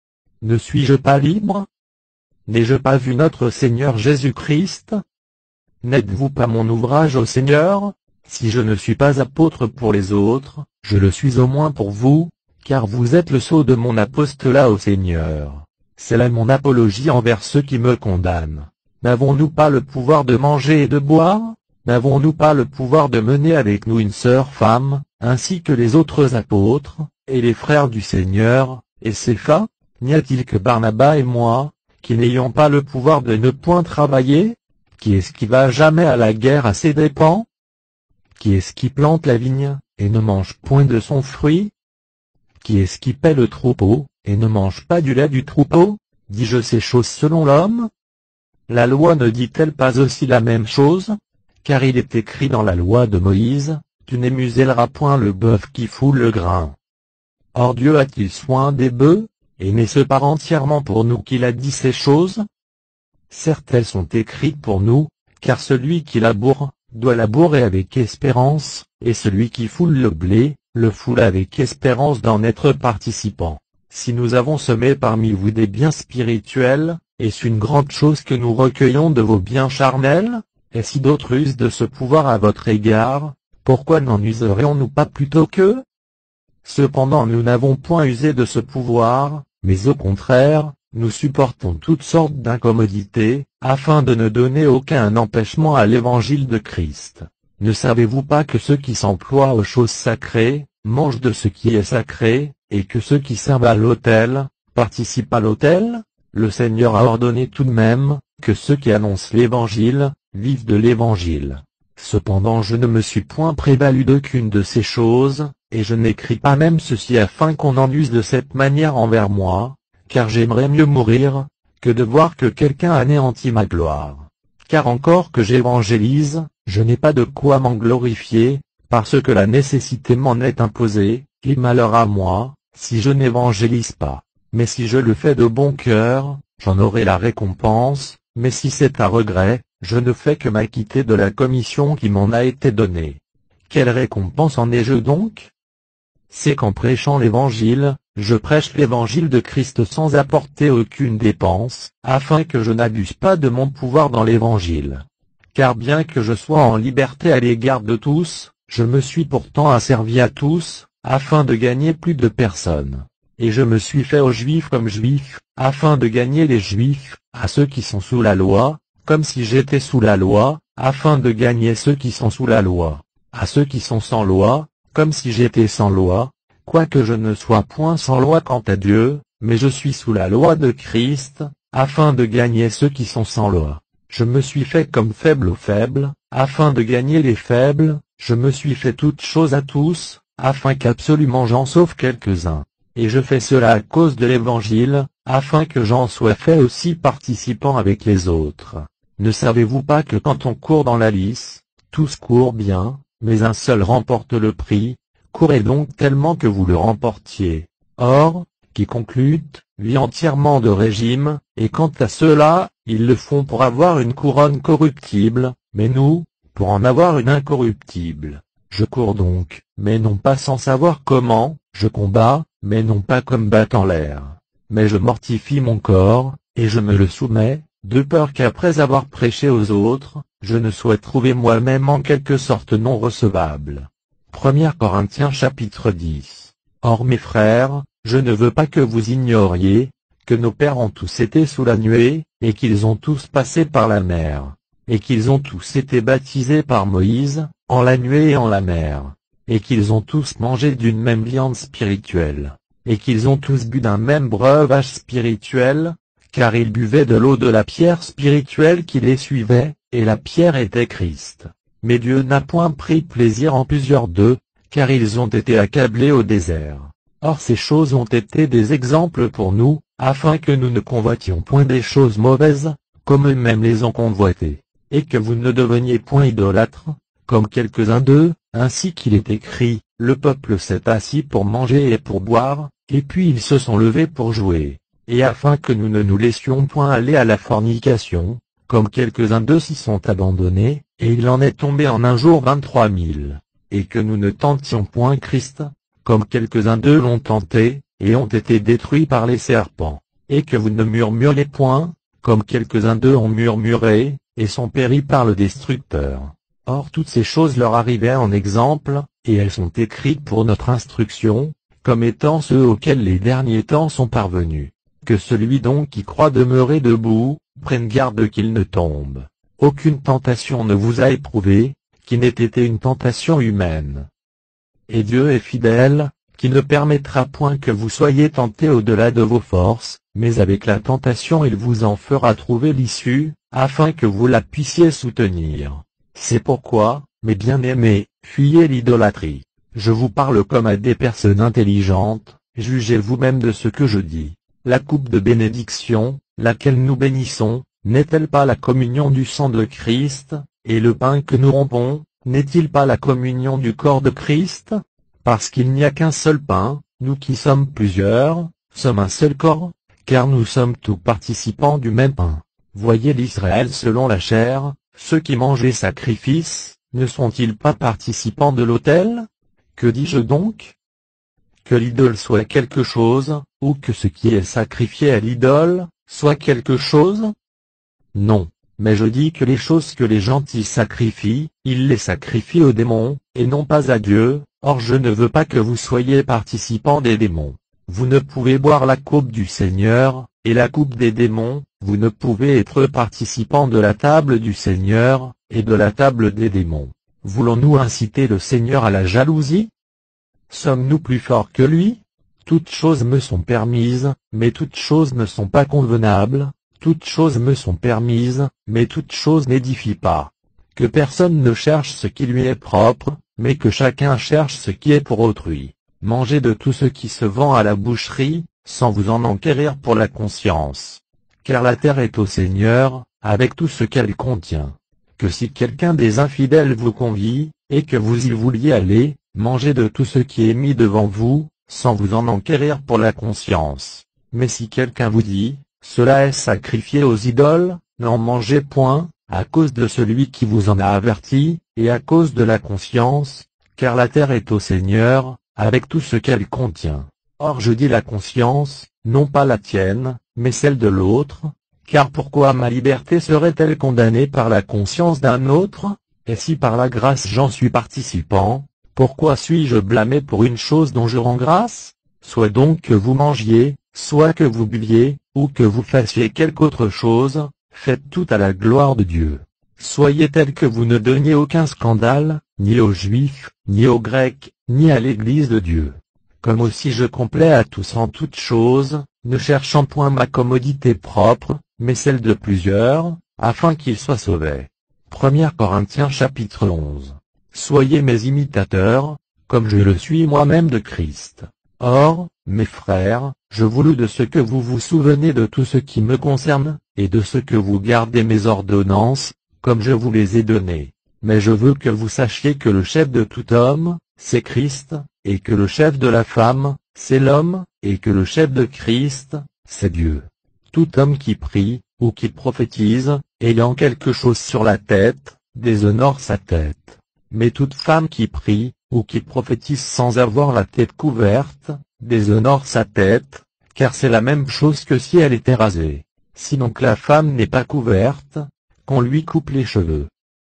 Ne suis-je pas libre? N'ai-je pas vu notre Seigneur Jésus-Christ? N'êtes-vous pas mon ouvrage au Seigneur? Si je ne suis pas apôtre pour les autres, je le suis au moins pour vous, car vous êtes le sceau de mon apostolat au Seigneur. C'est là mon apologie envers ceux qui me condamnent. N'avons-nous pas le pouvoir de manger et de boire? N'avons-nous pas le pouvoir de mener avec nous une sœur femme, ainsi que les autres apôtres, et les frères du Seigneur, et Cépha? N'y a-t-il que Barnabas et moi, qui n'ayons pas le pouvoir de ne point travailler? Qui est-ce qui va jamais à la guerre à ses dépens? Qui est-ce qui plante la vigne, et ne mange point de son fruit? Qui est-ce qui paie le troupeau, et ne mange pas du lait du troupeau? Dis-je ces choses selon l'homme? La loi ne dit-elle pas aussi la même chose? Car il est écrit dans la loi de Moïse, tu n'émuselleras point le bœuf qui foule le grain. Or Dieu a-t-il soin des bœufs, et n'est-ce pas entièrement pour nous qu'il a dit ces choses? Certes elles sont écrites pour nous, car celui qui laboure, doit labourer avec espérance, et celui qui foule le blé, le foule avec espérance d'en être participant. Si nous avons semé parmi vous des biens spirituels, est-ce une grande chose que nous recueillons de vos biens charnels? Et si d'autres usent de ce pouvoir à votre égard, pourquoi n'en userions-nous pas plutôt qu'eux? Cependant nous n'avons point usé de ce pouvoir, mais au contraire, nous supportons toutes sortes d'incommodités, afin de ne donner aucun empêchement à l'évangile de Christ. Ne savez-vous pas que ceux qui s'emploient aux choses sacrées, mangent de ce qui est sacré, et que ceux qui servent à l'autel, participent à l'autel? Le Seigneur a ordonné tout de même, que ceux qui annoncent l'évangile, vivent de l'évangile. Cependant je ne me suis point prévalu d'aucune de ces choses, et je n'écris pas même ceci afin qu'on en use de cette manière envers moi, car j'aimerais mieux mourir, que de voir que quelqu'un anéantit ma gloire. Car encore que j'évangélise, je n'ai pas de quoi m'en glorifier, parce que la nécessité m'en est imposée, et malheur à moi, si je n'évangélise pas. Mais si je le fais de bon cœur, j'en aurai la récompense, mais si c'est à regret, je ne fais que m'acquitter de la commission qui m'en a été donnée. Quelle récompense en ai-je donc? C'est qu'en prêchant l'évangile, je prêche l'évangile de Christ sans apporter aucune dépense, afin que je n'abuse pas de mon pouvoir dans l'évangile. Car bien que je sois en liberté à l'égard de tous, je me suis pourtant asservi à tous, afin de gagner plus de personnes. Et je me suis fait aux Juifs comme Juif, afin de gagner les Juifs, à ceux qui sont sous la loi, comme si j'étais sous la loi, afin de gagner ceux qui sont sous la loi, à ceux qui sont sans loi, comme si j'étais sans loi, quoique je ne sois point sans loi quant à Dieu, mais je suis sous la loi de Christ, afin de gagner ceux qui sont sans loi. Je me suis fait comme faible aux faibles, afin de gagner les faibles, je me suis fait toutes choses à tous, afin qu'absolument j'en sauve quelques-uns. Et je fais cela à cause de l'Évangile, afin que j'en sois fait aussi participant avec les autres. Ne savez-vous pas que quand on court dans la lice, tous courent bien, mais un seul remporte le prix? Courez donc tellement que vous le remportiez. Or, quiconque lutte, vit entièrement de régime, et quant à ceux-là, ils le font pour avoir une couronne corruptible, mais nous, pour en avoir une incorruptible. Je cours donc, mais non pas sans savoir comment, je combats, mais non pas comme battant l'air. Mais je mortifie mon corps, et je me le soumets, de peur qu'après avoir prêché aux autres, je ne sois trouvé moi-même en quelque sorte non recevable. premier Corinthiens chapitre dix. Or mes frères, je ne veux pas que vous ignoriez, que nos pères ont tous été sous la nuée, et qu'ils ont tous passé par la mer, et qu'ils ont tous été baptisés par Moïse, en la nuée et en la mer, et qu'ils ont tous mangé d'une même viande spirituelle, et qu'ils ont tous bu d'un même breuvage spirituel, car ils buvaient de l'eau de la pierre spirituelle qui les suivait, et la pierre était Christ. Mais Dieu n'a point pris plaisir en plusieurs d'eux, car ils ont été accablés au désert. Or ces choses ont été des exemples pour nous, afin que nous ne convoitions point des choses mauvaises, comme eux-mêmes les ont convoitées, et que vous ne deveniez point idolâtres, comme quelques-uns d'eux, ainsi qu'il est écrit, le peuple s'est assis pour manger et pour boire, et puis ils se sont levés pour jouer. Et afin que nous ne nous laissions point aller à la fornication, comme quelques-uns d'eux s'y sont abandonnés, et il en est tombé en un jour vingt-trois mille. Et que nous ne tentions point Christ, comme quelques-uns d'eux l'ont tenté, et ont été détruits par les serpents. Et que vous ne murmuriez point, comme quelques-uns d'eux ont murmuré, et sont péris par le destructeur. Or toutes ces choses leur arrivaient en exemple, et elles sont écrites pour notre instruction, comme étant ceux auxquels les derniers temps sont parvenus. Que celui donc qui croit demeurer debout, prenne garde qu'il ne tombe. Aucune tentation ne vous a éprouvé, qui n'ait été une tentation humaine. Et Dieu est fidèle, qui ne permettra point que vous soyez tentés au-delà de vos forces, mais avec la tentation il vous en fera trouver l'issue, afin que vous la puissiez soutenir. C'est pourquoi, mes bien-aimés, fuyez l'idolâtrie. Je vous parle comme à des personnes intelligentes, jugez vous-même de ce que je dis. La coupe de bénédiction, laquelle nous bénissons, n'est-elle pas la communion du sang de Christ, et le pain que nous rompons, n'est-il pas la communion du corps de Christ? Parce qu'il n'y a qu'un seul pain, nous qui sommes plusieurs, sommes un seul corps, car nous sommes tous participants du même pain. Voyez l'Israël selon la chair, ceux qui mangent les sacrifices, ne sont-ils pas participants de l'autel? Que dis-je donc? Que l'idole soit quelque chose, ou que ce qui est sacrifié à l'idole, soit quelque chose? Non, mais je dis que les choses que les gentils sacrifient, ils les sacrifient aux démons, et non pas à Dieu. Or je ne veux pas que vous soyez participants des démons. Vous ne pouvez boire la coupe du Seigneur, et la coupe des démons, vous ne pouvez être participants de la table du Seigneur, et de la table des démons. Voulons-nous inciter le Seigneur à la jalousie? Sommes-nous plus forts que lui? Toutes choses me sont permises, mais toutes choses ne sont pas convenables, toutes choses me sont permises, mais toutes choses n'édifient pas. Que personne ne cherche ce qui lui est propre, mais que chacun cherche ce qui est pour autrui. Mangez de tout ce qui se vend à la boucherie, sans vous en enquérir pour la conscience. Car la terre est au Seigneur, avec tout ce qu'elle contient. Que si quelqu'un des infidèles vous convie, et que vous y vouliez aller, mangez de tout ce qui est mis devant vous, sans vous en enquérir pour la conscience. Mais si quelqu'un vous dit, cela est sacrifié aux idoles, n'en mangez point, à cause de celui qui vous en a averti, et à cause de la conscience, car la terre est au Seigneur, avec tout ce qu'elle contient. Or je dis la conscience, non pas la tienne, mais celle de l'autre, car pourquoi ma liberté serait-elle condamnée par la conscience d'un autre? Et si par la grâce j'en suis participant, pourquoi suis-je blâmé pour une chose dont je rends grâce? Soit donc que vous mangiez, soit que vous buviez, ou que vous fassiez quelque autre chose, faites tout à la gloire de Dieu. Soyez tels que vous ne donniez aucun scandale, ni aux Juifs, ni aux Grecs, ni à l'Église de Dieu. Comme aussi je complais à tous en toutes choses, ne cherchant point ma commodité propre, mais celle de plusieurs, afin qu'ils soient sauvés. premier Corinthiens chapitre onze. Soyez mes imitateurs, comme je le suis moi-même de Christ. Or, mes frères, je vous loue de ce que vous vous souvenez de tout ce qui me concerne, et de ce que vous gardez mes ordonnances, comme je vous les ai données. Mais je veux que vous sachiez que le chef de tout homme, c'est Christ, et que le chef de la femme, c'est l'homme, et que le chef de Christ, c'est Dieu. Tout homme qui prie, ou qui prophétise, ayant quelque chose sur la tête, déshonore sa tête. Mais toute femme qui prie, ou qui prophétise sans avoir la tête couverte, déshonore sa tête, car c'est la même chose que si elle était rasée. Si donc la femme n'est pas couverte, qu'on lui coupe les cheveux.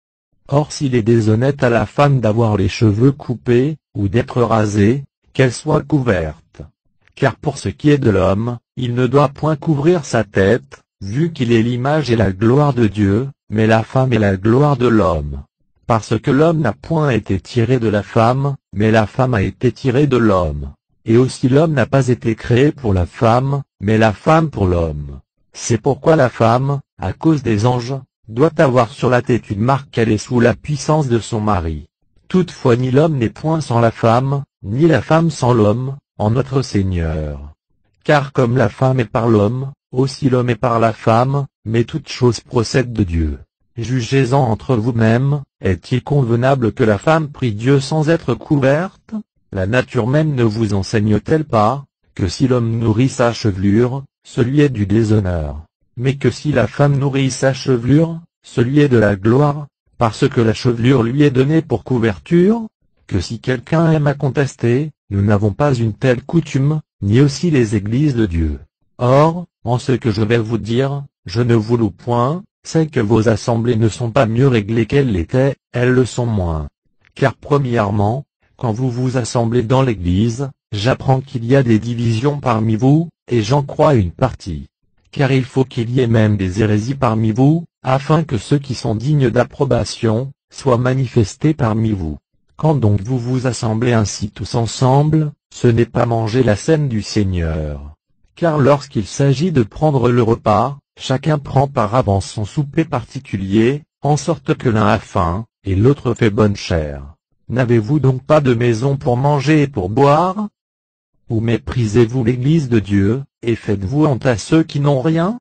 Or s'il est déshonnête à la femme d'avoir les cheveux coupés, ou d'être rasée, qu'elle soit couverte. Car pour ce qui est de l'homme, il ne doit point couvrir sa tête, vu qu'il est l'image et la gloire de Dieu, mais la femme est la gloire de l'homme. Parce que l'homme n'a point été tiré de la femme, mais la femme a été tirée de l'homme. Et aussi l'homme n'a pas été créé pour la femme, mais la femme pour l'homme. C'est pourquoi la femme, à cause des anges, doit avoir sur la tête une marque qu'elle est sous la puissance de son mari. Toutefois ni l'homme n'est point sans la femme, ni la femme sans l'homme, en notre Seigneur. Car comme la femme est par l'homme, aussi l'homme est par la femme, mais toute chose procède de Dieu. Jugez-en entre vous-mêmes, est-il convenable que la femme prie Dieu sans être couverte? la nature même ne vous enseigne-t-elle pas, que si l'homme nourrit sa chevelure, celui est du déshonneur, mais que si la femme nourrit sa chevelure, celui est de la gloire, parce que la chevelure lui est donnée pour couverture? Que si quelqu'un aime à contester, nous n'avons pas une telle coutume, ni aussi les églises de Dieu. Or, en ce que je vais vous dire, je ne vous loue point, c'est que vos assemblées ne sont pas mieux réglées qu'elles l'étaient, elles le sont moins. Car premièrement, quand vous vous assemblez dans l'église, j'apprends qu'il y a des divisions parmi vous, et j'en crois une partie. Car il faut qu'il y ait même des hérésies parmi vous, afin que ceux qui sont dignes d'approbation, soient manifestés parmi vous. Quand donc vous vous assemblez ainsi tous ensemble, ce n'est pas manger la cène du Seigneur. Car lorsqu'il s'agit de prendre le repas, chacun prend par avance son souper particulier, en sorte que l'un a faim, et l'autre fait bonne chère. N'avez-vous donc pas de maison pour manger et pour boire? Ou méprisez-vous l'église de Dieu, et faites-vous honte à ceux qui n'ont rien?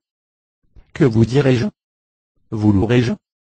Que vous dirai-je? Vous louerai-je?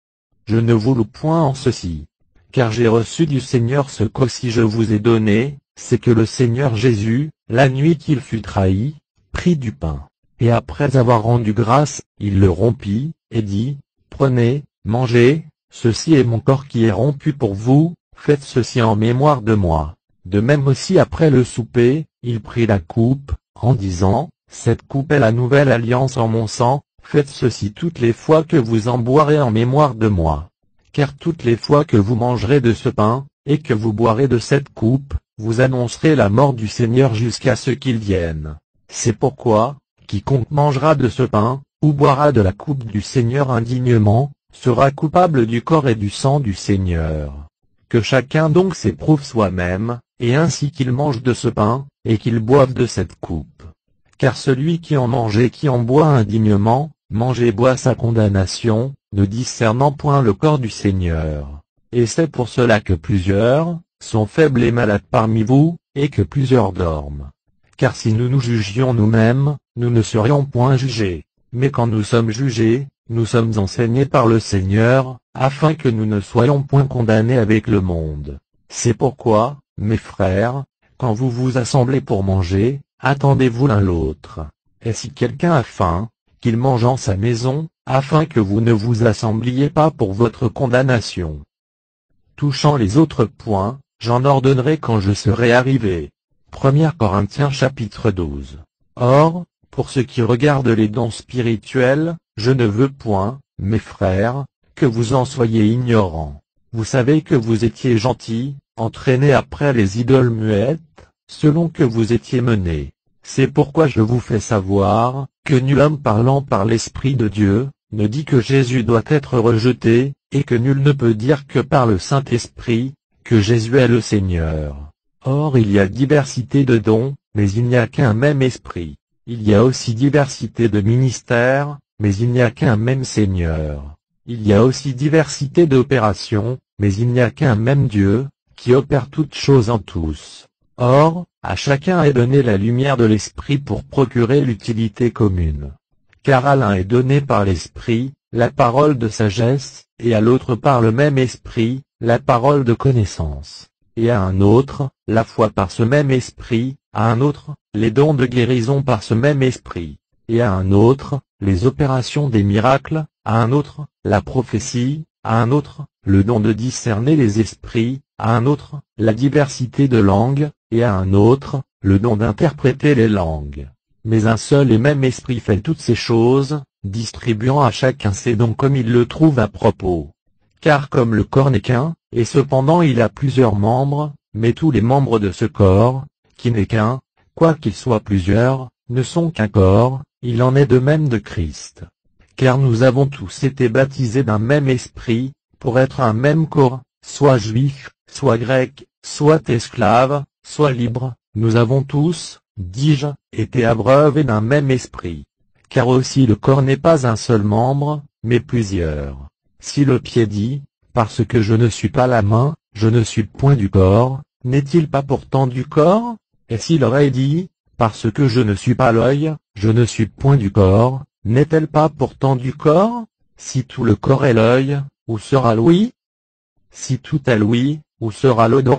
Je ne vous loue point en ceci. Car j'ai reçu du Seigneur ce qu'aussi je vous ai donné, c'est que le Seigneur Jésus, la nuit qu'il fut trahi, prit du pain, et après avoir rendu grâce, il le rompit, et dit, prenez, mangez, ceci est mon corps qui est rompu pour vous, faites ceci en mémoire de moi. De même aussi après le souper, il prit la coupe, en disant, cette coupe est la nouvelle alliance en mon sang, faites ceci toutes les fois que vous en boirez en mémoire de moi. Car toutes les fois que vous mangerez de ce pain, et que vous boirez de cette coupe, vous annoncerez la mort du Seigneur jusqu'à ce qu'il vienne. C'est pourquoi, quiconque mangera de ce pain, ou boira de la coupe du Seigneur indignement, sera coupable du corps et du sang du Seigneur. Que chacun donc s'éprouve soi-même, et ainsi qu'il mange de ce pain, et qu'il boive de cette coupe. Car celui qui en mange et qui en boit indignement, mange et boit sa condamnation, ne discernant point le corps du Seigneur. Et c'est pour cela que plusieurs sont faibles et malades parmi vous, et que plusieurs dorment. Car si nous nous jugions nous-mêmes, nous ne serions point jugés. Mais quand nous sommes jugés, nous sommes enseignés par le Seigneur, afin que nous ne soyons point condamnés avec le monde. C'est pourquoi, mes frères, quand vous vous assemblez pour manger, attendez-vous l'un l'autre. Et si quelqu'un a faim, qu'il mange en sa maison, afin que vous ne vous assembliez pas pour votre condamnation. Touchant les autres points, j'en ordonnerai quand je serai arrivé. premier Corinthiens chapitre douze. Or, pour ce qui regarde les dons spirituels, je ne veux point, mes frères, que vous en soyez ignorants. Vous savez que vous étiez gentils, entraînés après les idoles muettes, selon que vous étiez menés. C'est pourquoi je vous fais savoir, que nul homme parlant par l'Esprit de Dieu, ne dit que Jésus doit être rejeté, et que nul ne peut dire que par le Saint-Esprit, que Jésus est le Seigneur. Or il y a diversité de dons, mais il n'y a qu'un même Esprit. Il y a aussi diversité de ministères, mais il n'y a qu'un même Seigneur. Il y a aussi diversité d'opérations, mais il n'y a qu'un même Dieu, qui opère toutes choses en tous. Or, à chacun est donnée la lumière de l'Esprit pour procurer l'utilité commune. Car à l'un est donné par l'Esprit, la parole de sagesse, et à l'autre par le même Esprit, la parole de connaissance. Et à un autre, la foi par ce même Esprit, à un autre, les dons de guérison par ce même Esprit. Et à un autre, les opérations des miracles, à un autre, la prophétie, à un autre, le don de discerner les esprits, à un autre, la diversité de langues, et à un autre, le don d'interpréter les langues. Mais un seul et même Esprit fait toutes ces choses, distribuant à chacun ses dons comme il le trouve à propos. Car comme le corps n'est qu'un, et cependant il a plusieurs membres, mais tous les membres de ce corps, qui n'est qu'un, quoiqu'ils soient plusieurs, ne sont qu'un corps, il en est de même de Christ. Car nous avons tous été baptisés d'un même esprit, pour être un même corps, soit juifs, soit grecs, soit esclaves, soit libres, nous avons tous, dis-je, été abreuvés d'un même esprit. Car aussi le corps n'est pas un seul membre, mais plusieurs. Si le pied dit, parce que je ne suis pas la main, je ne suis point du corps, n'est-il pas pourtant du corps? Et si l'oreille dit, parce que je ne suis pas l'œil, je ne suis point du corps, n'est-elle pas pourtant du corps? Si tout le corps est l'œil, où sera l'ouïe? Si tout est l'ouïe, où sera l'odorat?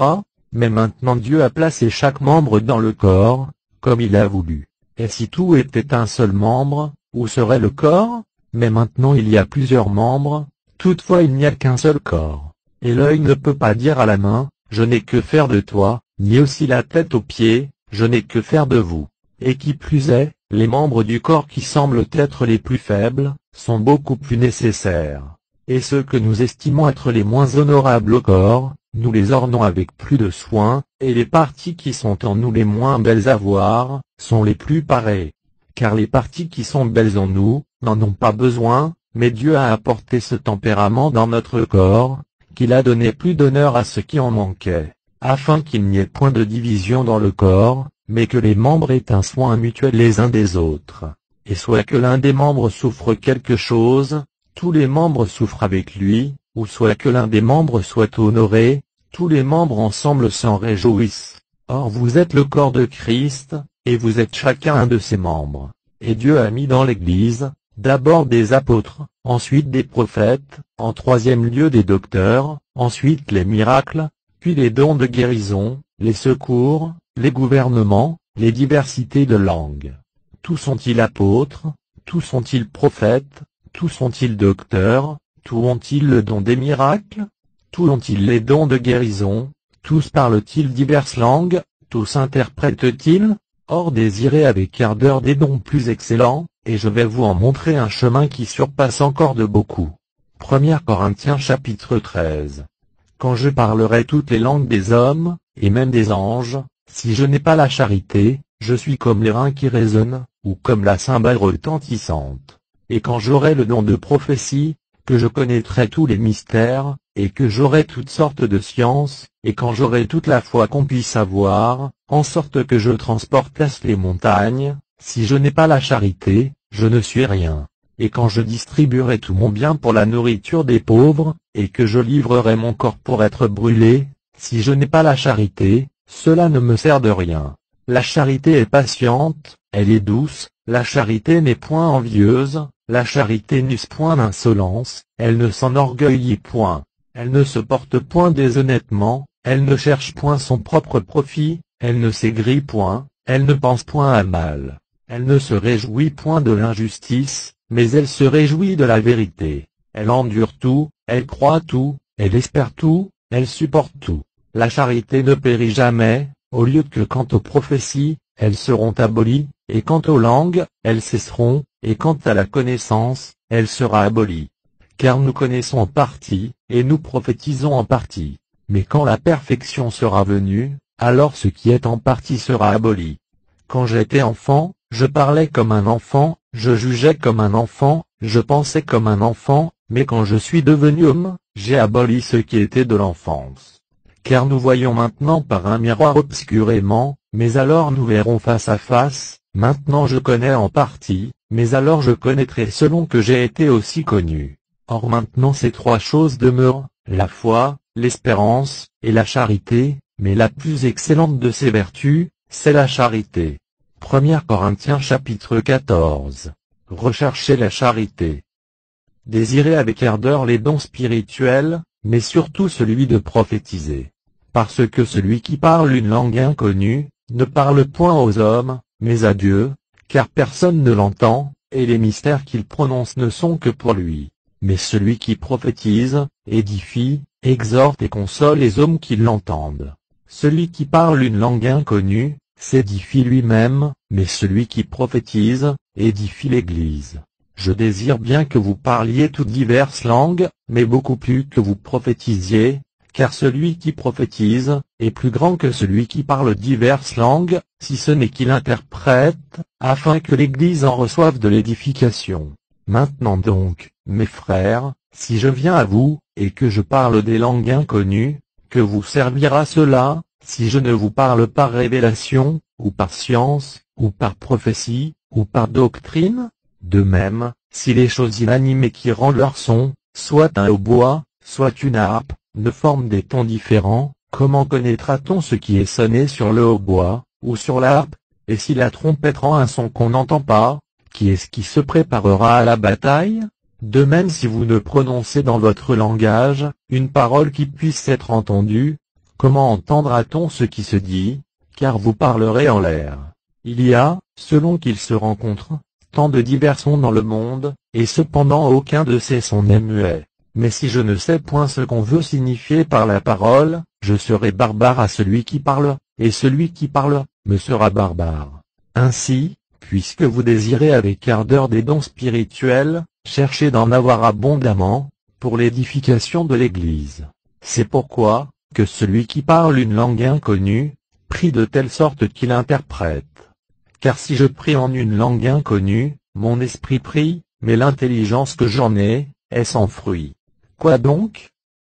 Mais maintenant Dieu a placé chaque membre dans le corps, comme il a voulu. Et si tout était un seul membre, où serait le corps? Mais maintenant il y a plusieurs membres, toutefois il n'y a qu'un seul corps. Et l'œil ne peut pas dire à la main, je n'ai que faire de toi, ni aussi la tête aux pieds, je n'ai que faire de vous. Et qui plus est, les membres du corps qui semblent être les plus faibles, sont beaucoup plus nécessaires. Et ceux que nous estimons être les moins honorables au corps, nous les ornons avec plus de soin, et les parties qui sont en nous les moins belles à voir, sont les plus parées. Car les parties qui sont belles en nous, n'en ont pas besoin, mais Dieu a apporté ce tempérament dans notre corps, qu'il a donné plus d'honneur à ce qui en manquait, afin qu'il n'y ait point de division dans le corps, mais que les membres aient un soin mutuel les uns des autres. Et soit que l'un des membres souffre quelque chose, tous les membres souffrent avec lui, ou soit que l'un des membres soit honoré, tous les membres ensemble s'en réjouissent. Or vous êtes le corps de Christ, et vous êtes chacun un de ses membres. Et Dieu a mis dans l'Église, d'abord des apôtres, ensuite des prophètes, en troisième lieu des docteurs, ensuite les miracles, puis les dons de guérison, les secours, les gouvernements, les diversités de langues. Tous sont-ils apôtres, tous sont-ils prophètes, tous sont-ils docteurs, tous ont-ils le don des miracles, tous ont-ils les dons de guérison, tous parlent-ils diverses langues, tous interprètent-ils? Or désirez avec ardeur des dons plus excellents, et je vais vous en montrer un chemin qui surpasse encore de beaucoup. premier Corinthiens chapitre treize. Quand je parlerai toutes les langues des hommes, et même des anges, si je n'ai pas la charité, je suis comme les reins qui résonnent, ou comme la cymbale retentissante. Et quand j'aurai le don de prophétie, que je connaîtrai tous les mystères, et que j'aurai toutes sortes de sciences, et quand j'aurai toute la foi qu'on puisse savoir, en sorte que je transportasse les montagnes, si je n'ai pas la charité, je ne suis rien. Et quand je distribuerai tout mon bien pour la nourriture des pauvres, et que je livrerai mon corps pour être brûlé, si je n'ai pas la charité, cela ne me sert de rien. La charité est patiente, elle est douce, la charité n'est point envieuse, la charité n'use point d'insolence, elle ne s'enorgueillit point, elle ne se porte point déshonnêtement, elle ne cherche point son propre profit, elle ne s'aigrit point, elle ne pense point à mal, elle ne se réjouit point de l'injustice, mais elle se réjouit de la vérité, elle endure tout, elle croit tout, elle espère tout, elle supporte tout. La charité ne périt jamais, au lieu que quant aux prophéties, elles seront abolies, et quant aux langues, elles cesseront, et quant à la connaissance, elle sera abolie. Car nous connaissons en partie, et nous prophétisons en partie. Mais quand la perfection sera venue, alors ce qui est en partie sera aboli. Quand j'étais enfant, je parlais comme un enfant, je jugeais comme un enfant, je pensais comme un enfant, mais quand je suis devenu homme, j'ai aboli ce qui était de l'enfance. Car nous voyons maintenant par un miroir obscurément, mais alors nous verrons face à face, maintenant je connais en partie, mais alors je connaîtrai selon que j'ai été aussi connu. Or maintenant ces trois choses demeurent, la foi, l'espérance, et la charité, mais la plus excellente de ces vertus, c'est la charité. premier Corinthiens chapitre quatorze. Recherchez la charité. Désirez avec ardeur les dons spirituels, mais surtout celui de prophétiser. Parce que celui qui parle une langue inconnue, ne parle point aux hommes, mais à Dieu, car personne ne l'entend, et les mystères qu'il prononce ne sont que pour lui. Mais celui qui prophétise, édifie, exhorte et console les hommes qui l'entendent. Celui qui parle une langue inconnue, s'édifie lui-même, mais celui qui prophétise, édifie l'Église. Je désire bien que vous parliez toutes diverses langues, mais beaucoup plus que vous prophétisiez, car celui qui prophétise, est plus grand que celui qui parle diverses langues, si ce n'est qu'il interprète, afin que l'Église en reçoive de l'édification. Maintenant donc, mes frères, si je viens à vous, et que je parle des langues inconnues, que vous servira cela, si je ne vous parle par révélation, ou par science, ou par prophétie, ou par doctrine? De même, si les choses inanimées qui rendent leur son, soit un hautbois, soit une harpe, ne forment des tons différents, comment connaîtra-t-on ce qui est sonné sur le hautbois, ou sur la harpe? Et si la trompette rend un son qu'on n'entend pas, qui est-ce qui se préparera à la bataille? De même si vous ne prononcez dans votre langage, une parole qui puisse être entendue, comment entendra-t-on ce qui se dit, car vous parlerez en l'air. Il y a, selon qu'ils se rencontrent, tant de divers sons dans le monde, et cependant aucun de ces sons n'est muet. Mais si je ne sais point ce qu'on veut signifier par la parole, je serai barbare à celui qui parle, et celui qui parle, me sera barbare. Ainsi, puisque vous désirez avec ardeur des dons spirituels, cherchez d'en avoir abondamment, pour l'édification de l'Église. C'est pourquoi, que celui qui parle une langue inconnue, prie de telle sorte qu'il interprète. Car si je prie en une langue inconnue, mon esprit prie, mais l'intelligence que j'en ai, est sans fruit. Quoi donc?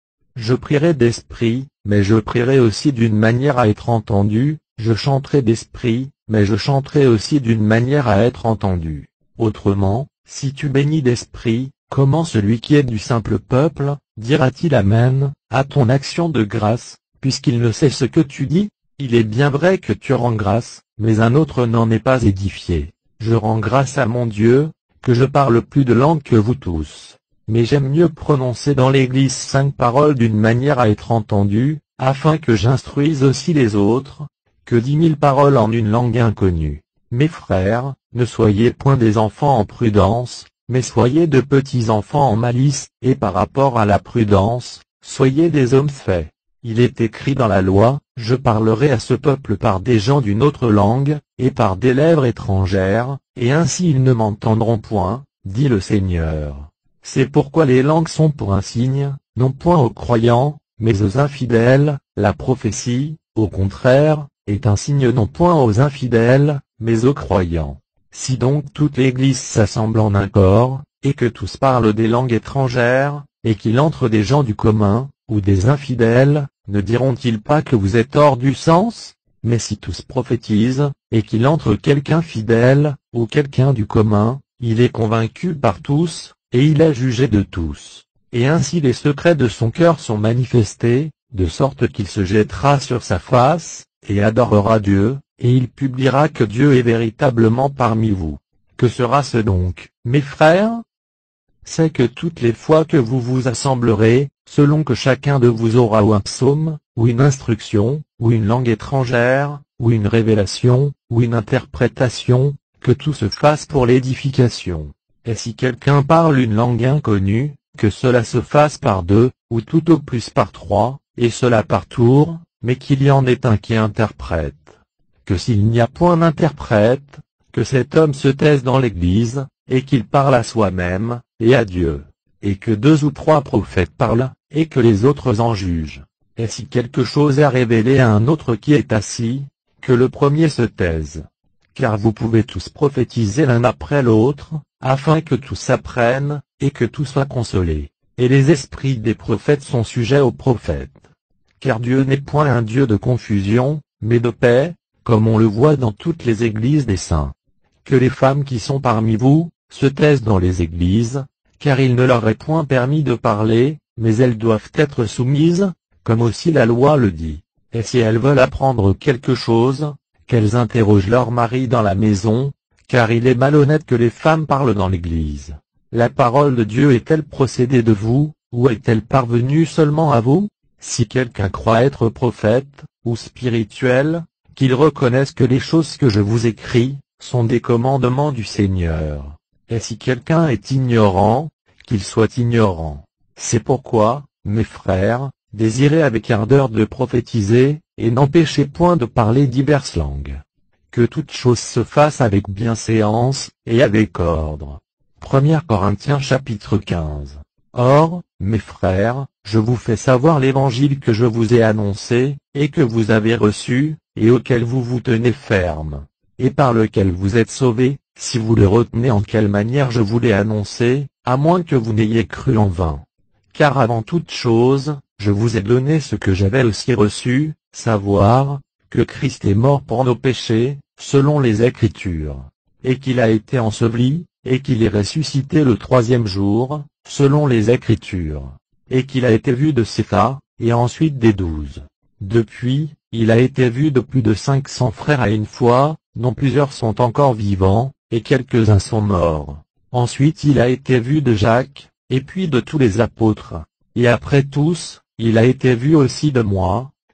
Je prierai d'esprit, mais je prierai aussi d'une manière à être entendu, je chanterai d'esprit, mais je chanterai aussi d'une manière à être entendu. Autrement, si tu bénis d'esprit, comment celui qui est du simple peuple, dira-t-il Amen, à ton action de grâce, puisqu'il ne sait ce que tu dis? Il est bien vrai que tu rends grâce, mais un autre n'en est pas édifié. Je rends grâce à mon Dieu, que je parle plus de langues que vous tous. Mais j'aime mieux prononcer dans l'Église cinq paroles d'une manière à être entendu, afin que j'instruise aussi les autres, que dix mille paroles en une langue inconnue. Mes frères, ne soyez point des enfants en prudence, mais soyez de petits enfants en malice, et par rapport à la prudence, soyez des hommes faits. Il est écrit dans la loi, je parlerai à ce peuple par des gens d'une autre langue, et par des lèvres étrangères, et ainsi ils ne m'entendront point, dit le Seigneur. C'est pourquoi les langues sont pour un signe, non point aux croyants, mais aux infidèles. La prophétie, au contraire, est un signe non point aux infidèles, mais aux croyants. Si donc toute l'Église s'assemble en un corps, et que tous parlent des langues étrangères, et qu'il entre des gens du commun, ou des infidèles, ne diront-ils pas que vous êtes hors du sens? Mais si tous prophétisent, et qu'il entre quelqu'un fidèle, ou quelqu'un du commun, il est convaincu par tous, et il est jugé de tous. Et ainsi les secrets de son cœur sont manifestés, de sorte qu'il se jettera sur sa face, et adorera Dieu, et il publiera que Dieu est véritablement parmi vous. Que sera-ce donc, mes frères? C'est que toutes les fois que vous vous assemblerez, selon que chacun de vous aura ou un psaume, ou une instruction, ou une langue étrangère, ou une révélation, ou une interprétation, que tout se fasse pour l'édification. Et si quelqu'un parle une langue inconnue, que cela se fasse par deux, ou tout au plus par trois, et cela par tour, mais qu'il y en ait un qui interprète. Que s'il n'y a point d'interprète, que cet homme se taise dans l'Église, et qu'il parle à soi-même, et à Dieu. Et que deux ou trois prophètes parlent, et que les autres en jugent. Et si quelque chose est révélé à un autre qui est assis, que le premier se taise. Car vous pouvez tous prophétiser l'un après l'autre, afin que tous apprennent, et que tous soient consolés. Et les esprits des prophètes sont sujets aux prophètes. Car Dieu n'est point un Dieu de confusion, mais de paix, comme on le voit dans toutes les églises des saints. Que les femmes qui sont parmi vous, se taisent dans les églises, car il ne leur est point permis de parler, mais elles doivent être soumises, comme aussi la loi le dit. Et si elles veulent apprendre quelque chose, qu'elles interrogent leur mari dans la maison, car il est malhonnête que les femmes parlent dans l'église. La parole de Dieu est-elle procédée de vous, ou est-elle parvenue seulement à vous? Si quelqu'un croit être prophète, ou spirituel, qu'il reconnaisse que les choses que je vous écris, sont des commandements du Seigneur. Et si quelqu'un est ignorant, qu'il soit ignorant. C'est pourquoi, mes frères, désirez avec ardeur de prophétiser, et n'empêchez point de parler diverses langues. Que toute chose se fasse avec bienséance, et avec ordre. premier Corinthiens chapitre quinze. Or, mes frères, je vous fais savoir l'évangile que je vous ai annoncé, et que vous avez reçu, et auquel vous vous tenez ferme, et par lequel vous êtes sauvés, si vous le retenez en quelle manière je vous l'ai annoncé, à moins que vous n'ayez cru en vain. Car avant toute chose, je vous ai donné ce que j'avais aussi reçu, savoir, que Christ est mort pour nos péchés, selon les Écritures, et qu'il a été enseveli, et qu'il est ressuscité le troisième jour, selon les Écritures, et qu'il a été vu de Cépha, et ensuite des douze. Depuis, il a été vu de plus de cinq cents frères à une fois, dont plusieurs sont encore vivants, et quelques-uns sont morts. Ensuite il a été vu de Jacques, et puis de tous les apôtres. Et après tous, il a été vu aussi de moi,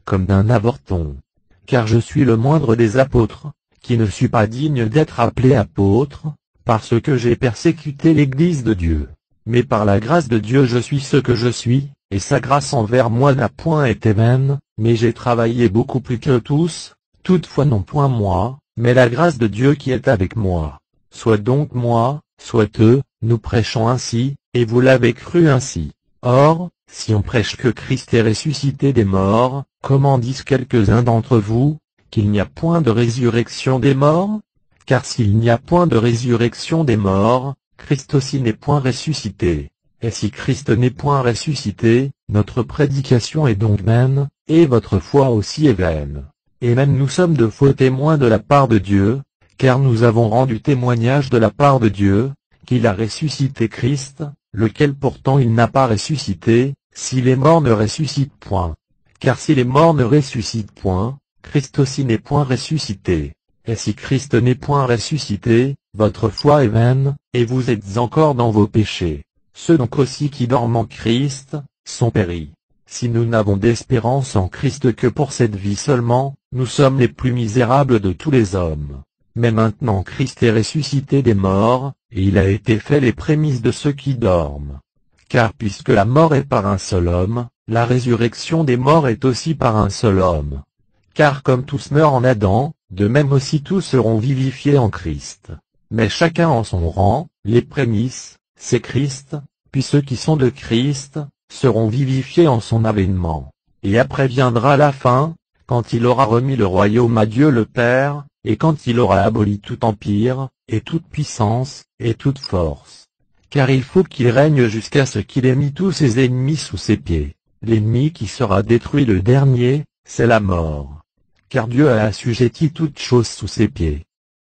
comme d'un avorton. Car je suis le moindre des apôtres, qui ne suis pas digne d'être appelé apôtre, parce que j'ai persécuté l'Église de Dieu. Mais par la grâce de Dieu je suis ce que je suis, et sa grâce envers moi n'a point été vaine, mais j'ai travaillé beaucoup plus qu'eux tous, toutefois non point moi, mais la grâce de Dieu qui est avec moi. Soit donc moi, soit eux, nous prêchons ainsi, et vous l'avez cru ainsi. Or, si on prêche que Christ est ressuscité des morts, comment disent quelques-uns d'entre vous, qu'il n'y a point de résurrection des morts? Car s'il n'y a point de résurrection des morts, Christ aussi n'est point ressuscité. Et si Christ n'est point ressuscité, notre prédication est donc vaine, et votre foi aussi est vaine. Et même nous sommes de faux témoins de la part de Dieu, car nous avons rendu témoignage de la part de Dieu, qu'il a ressuscité Christ, lequel pourtant il n'a pas ressuscité, si les morts ne ressuscitent point. Car si les morts ne ressuscitent point, Christ aussi n'est point ressuscité. Et si Christ n'est point ressuscité, votre foi est vaine, et vous êtes encore dans vos péchés. Ceux donc aussi qui dorment en Christ, sont péris. Si nous n'avons d'espérance en Christ que pour cette vie seulement, nous sommes les plus misérables de tous les hommes. Mais maintenant Christ est ressuscité des morts, et il a été fait les prémices de ceux qui dorment. Car puisque la mort est par un seul homme, la résurrection des morts est aussi par un seul homme. Car comme tous meurent en Adam, de même aussi tous seront vivifiés en Christ. Mais chacun en son rang, les prémices, c'est Christ, puis ceux qui sont de Christ, seront vivifiés en son avènement. Et après viendra la fin, quand il aura remis le royaume à Dieu le Père, et quand il aura aboli tout empire, et toute puissance, et toute force. Car il faut qu'il règne jusqu'à ce qu'il ait mis tous ses ennemis sous ses pieds. L'ennemi qui sera détruit le dernier, c'est la mort. Car Dieu a assujetti toutes choses sous ses pieds.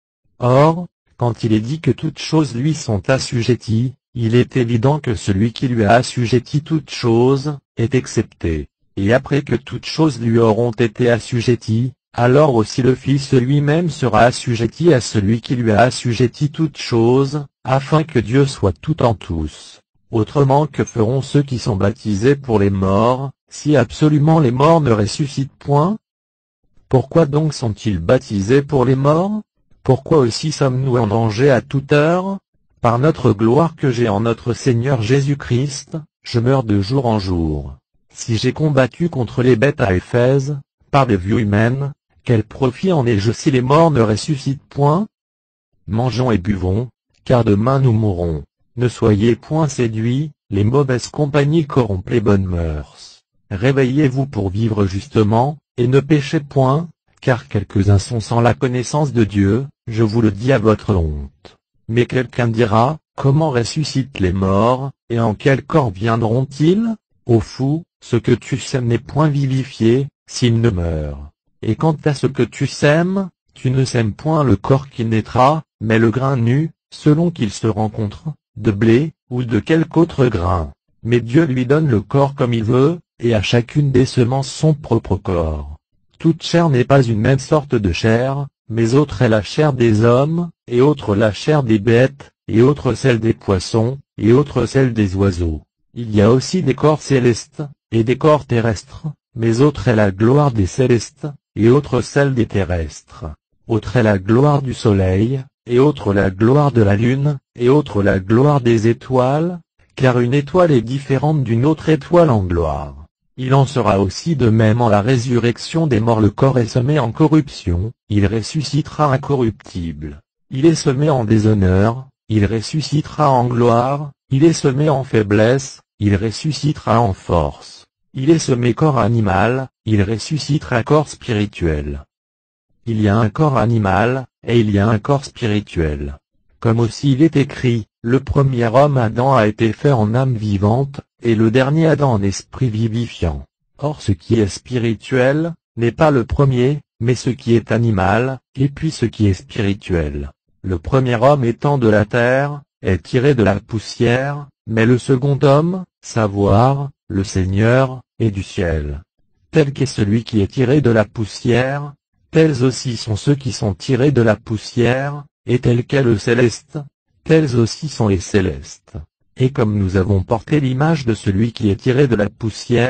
Or, quand il est dit que toutes choses lui sont assujetties, il est évident que celui qui lui a assujetti toutes choses, est excepté. Et après que toutes choses lui auront été assujetties, alors aussi le Fils lui-même sera assujetti à celui qui lui a assujetti toutes choses, afin que Dieu soit tout en tous. Autrement que feront ceux qui sont baptisés pour les morts, si absolument les morts ne ressuscitent point? Pourquoi donc sont-ils baptisés pour les morts? Pourquoi aussi sommes-nous en danger à toute heure? Par notre gloire que j'ai en notre Seigneur Jésus-Christ, je meurs de jour en jour. Si j'ai combattu contre les bêtes à Éphèse, par des vues humaines, quel profit en ai-je si les morts ne ressuscitent point? Mangeons et buvons, car demain nous mourrons. Ne soyez point séduits, les mauvaises compagnies corrompent les bonnes mœurs. Réveillez-vous pour vivre justement, et ne péchez point, car quelques-uns sont sans la connaissance de Dieu, je vous le dis à votre honte. Mais quelqu'un dira, comment ressuscitent les morts, et en quel corps viendront-ils? Ô fou, ce que tu sèmes n'est point vivifié, s'il ne meurt. Et quant à ce que tu sèmes, tu ne sèmes point le corps qui naîtra, mais le grain nu, selon qu'il se rencontre, de blé, ou de quelque autre grain. Mais Dieu lui donne le corps comme il veut, et à chacune des semences son propre corps. Toute chair n'est pas une même sorte de chair, mais autre est la chair des hommes, et autre la chair des bêtes, et autre celle des poissons, et autre celle des oiseaux. Il y a aussi des corps célestes, et des corps terrestres, mais autre est la gloire des célestes, et autre celle des terrestres. Autre est la gloire du soleil, et autre la gloire de la lune, et autre la gloire des étoiles, car une étoile est différente d'une autre étoile en gloire. Il en sera aussi de même en la résurrection des morts. Le corps est semé en corruption, il ressuscitera incorruptible. Il est semé en déshonneur, il ressuscitera en gloire. Il est semé en faiblesse, il ressuscitera en force. Il est semé corps animal, il ressuscitera corps spirituel. Il y a un corps animal, et il y a un corps spirituel. Comme aussi il est écrit, le premier homme Adam a été fait en âme vivante, et le dernier Adam en esprit vivifiant. Or ce qui est spirituel, n'est pas le premier, mais ce qui est animal, et puis ce qui est spirituel. Le premier homme étant de la terre, est tiré de la poussière, mais le second homme, savoir, le Seigneur, est du ciel. Tel qu'est celui qui est tiré de la poussière, tels aussi sont ceux qui sont tirés de la poussière, et tel qu'est le céleste, tels aussi sont les célestes. Et comme nous avons porté l'image de celui qui est tiré de la poussière,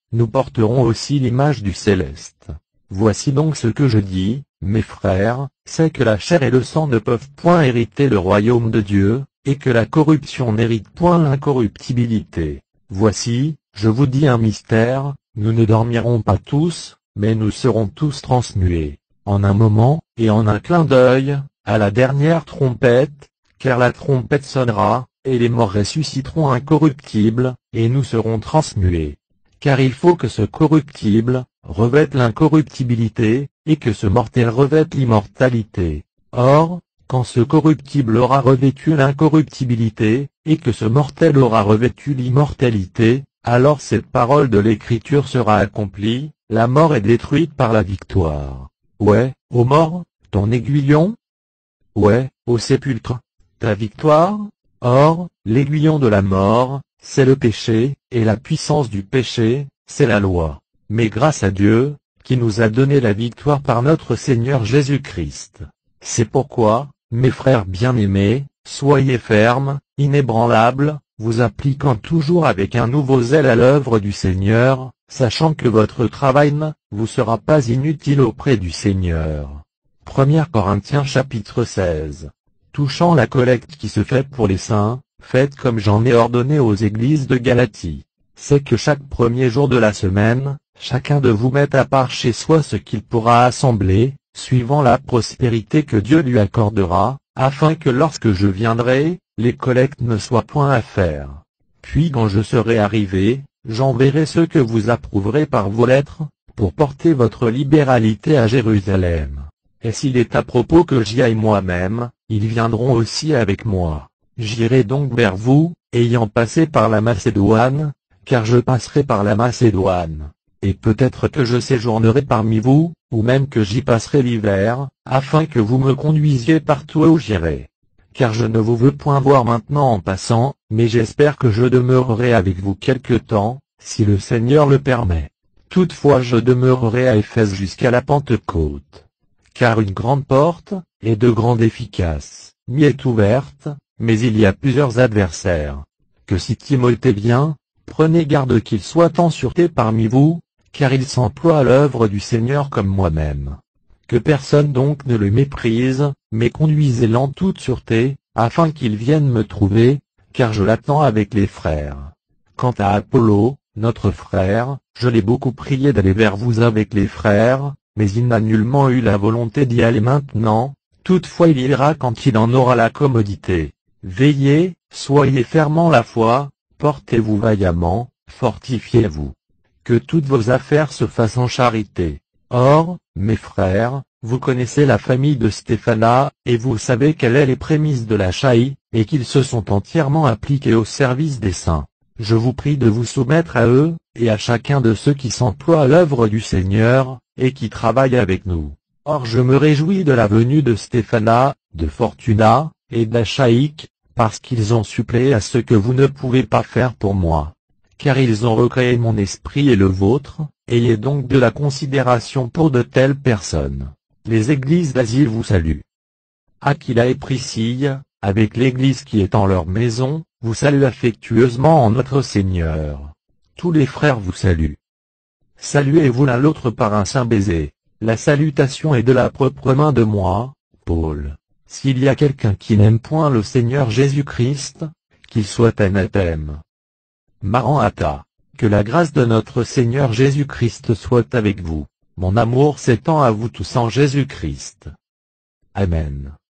nous porterons aussi l'image du céleste. Voici donc ce que je dis, mes frères, c'est que la chair et le sang ne peuvent point hériter le royaume de Dieu, et que la corruption n'hérite point l'incorruptibilité. Voici, je vous dis un mystère, nous ne dormirons pas tous, mais nous serons tous transmués, en un moment, et en un clin d'œil, à la dernière trompette, car la trompette sonnera, et les morts ressusciteront incorruptibles, et nous serons transmués. Car il faut que ce corruptible revête l'incorruptibilité, et que ce mortel revête l'immortalité. Or, quand ce corruptible aura revêtu l'incorruptibilité, et que ce mortel aura revêtu l'immortalité, alors cette parole de l'Écriture sera accomplie, la mort est détruite par la victoire. Ouais, ô mort, ton aiguillon? Ouais, ô sépulcre, ta victoire? Or, l'aiguillon de la mort, c'est le péché, et la puissance du péché, c'est la loi. Mais grâce à Dieu, qui nous a donné la victoire par notre Seigneur Jésus-Christ. C'est pourquoi, mes frères bien-aimés, soyez fermes, inébranlables, vous appliquant toujours avec un nouveau zèle à l'œuvre du Seigneur, sachant que votre travail ne vous sera pas inutile auprès du Seigneur. premier Corinthiens chapitre seize. Touchant la collecte qui se fait pour les saints, faites comme j'en ai ordonné aux églises de Galatie. C'est que chaque premier jour de la semaine, chacun de vous mette à part chez soi ce qu'il pourra assembler, suivant la prospérité que Dieu lui accordera, afin que lorsque je viendrai, les collectes ne soient point à faire. Puis quand je serai arrivé, j'enverrai ceux que vous approuverez par vos lettres, pour porter votre libéralité à Jérusalem. Et s'il est à propos que j'y aille moi-même, ils viendront aussi avec moi. J'irai donc vers vous, ayant passé par la Macédoine, car je passerai par la Macédoine. Et peut-être que je séjournerai parmi vous, ou même que j'y passerai l'hiver, afin que vous me conduisiez partout où j'irai. Car je ne vous veux point voir maintenant en passant, mais j'espère que je demeurerai avec vous quelque temps, si le Seigneur le permet. Toutefois je demeurerai à Éphèse jusqu'à la Pentecôte. Car une grande porte, et de grande efficace, m'y est ouverte, mais il y a plusieurs adversaires. Que si Timothée vient, prenez garde qu'il soit en sûreté parmi vous, car il s'emploie à l'œuvre du Seigneur comme moi-même. Que personne donc ne le méprise, mais conduisez-le en toute sûreté, afin qu'il vienne me trouver, car je l'attends avec les frères. Quant à Apollo, notre frère, je l'ai beaucoup prié d'aller vers vous avec les frères, mais il n'a nullement eu la volonté d'y aller maintenant, toutefois il ira quand il en aura la commodité. Veillez, soyez fermement la foi, portez-vous vaillamment, fortifiez-vous. Que toutes vos affaires se fassent en charité. Or, mes frères, vous connaissez la famille de Stéphana, et vous savez quelles sont les prémices de la Chaï, et qu'ils se sont entièrement appliqués au service des saints. Je vous prie de vous soumettre à eux, et à chacun de ceux qui s'emploient à l'œuvre du Seigneur, et qui travaillent avec nous. Or je me réjouis de la venue de Stéphana, de Fortuna, et d'Achaïque, parce qu'ils ont suppléé à ce que vous ne pouvez pas faire pour moi. Car ils ont recréé mon esprit et le vôtre, ayez donc de la considération pour de telles personnes. Les églises d'Asie vous saluent. Aquila et Priscille, avec l'église qui est en leur maison, vous saluent affectueusement en notre Seigneur. Tous les frères vous saluent. Saluez-vous l'un l'autre par un saint baiser. La salutation est de la propre main de moi, Paul. S'il y a quelqu'un qui n'aime point le Seigneur Jésus-Christ, qu'il soit anathème. Maranatha. Que la grâce de notre Seigneur Jésus-Christ soit avec vous. Mon amour s'étend à vous tous en Jésus-Christ. Amen.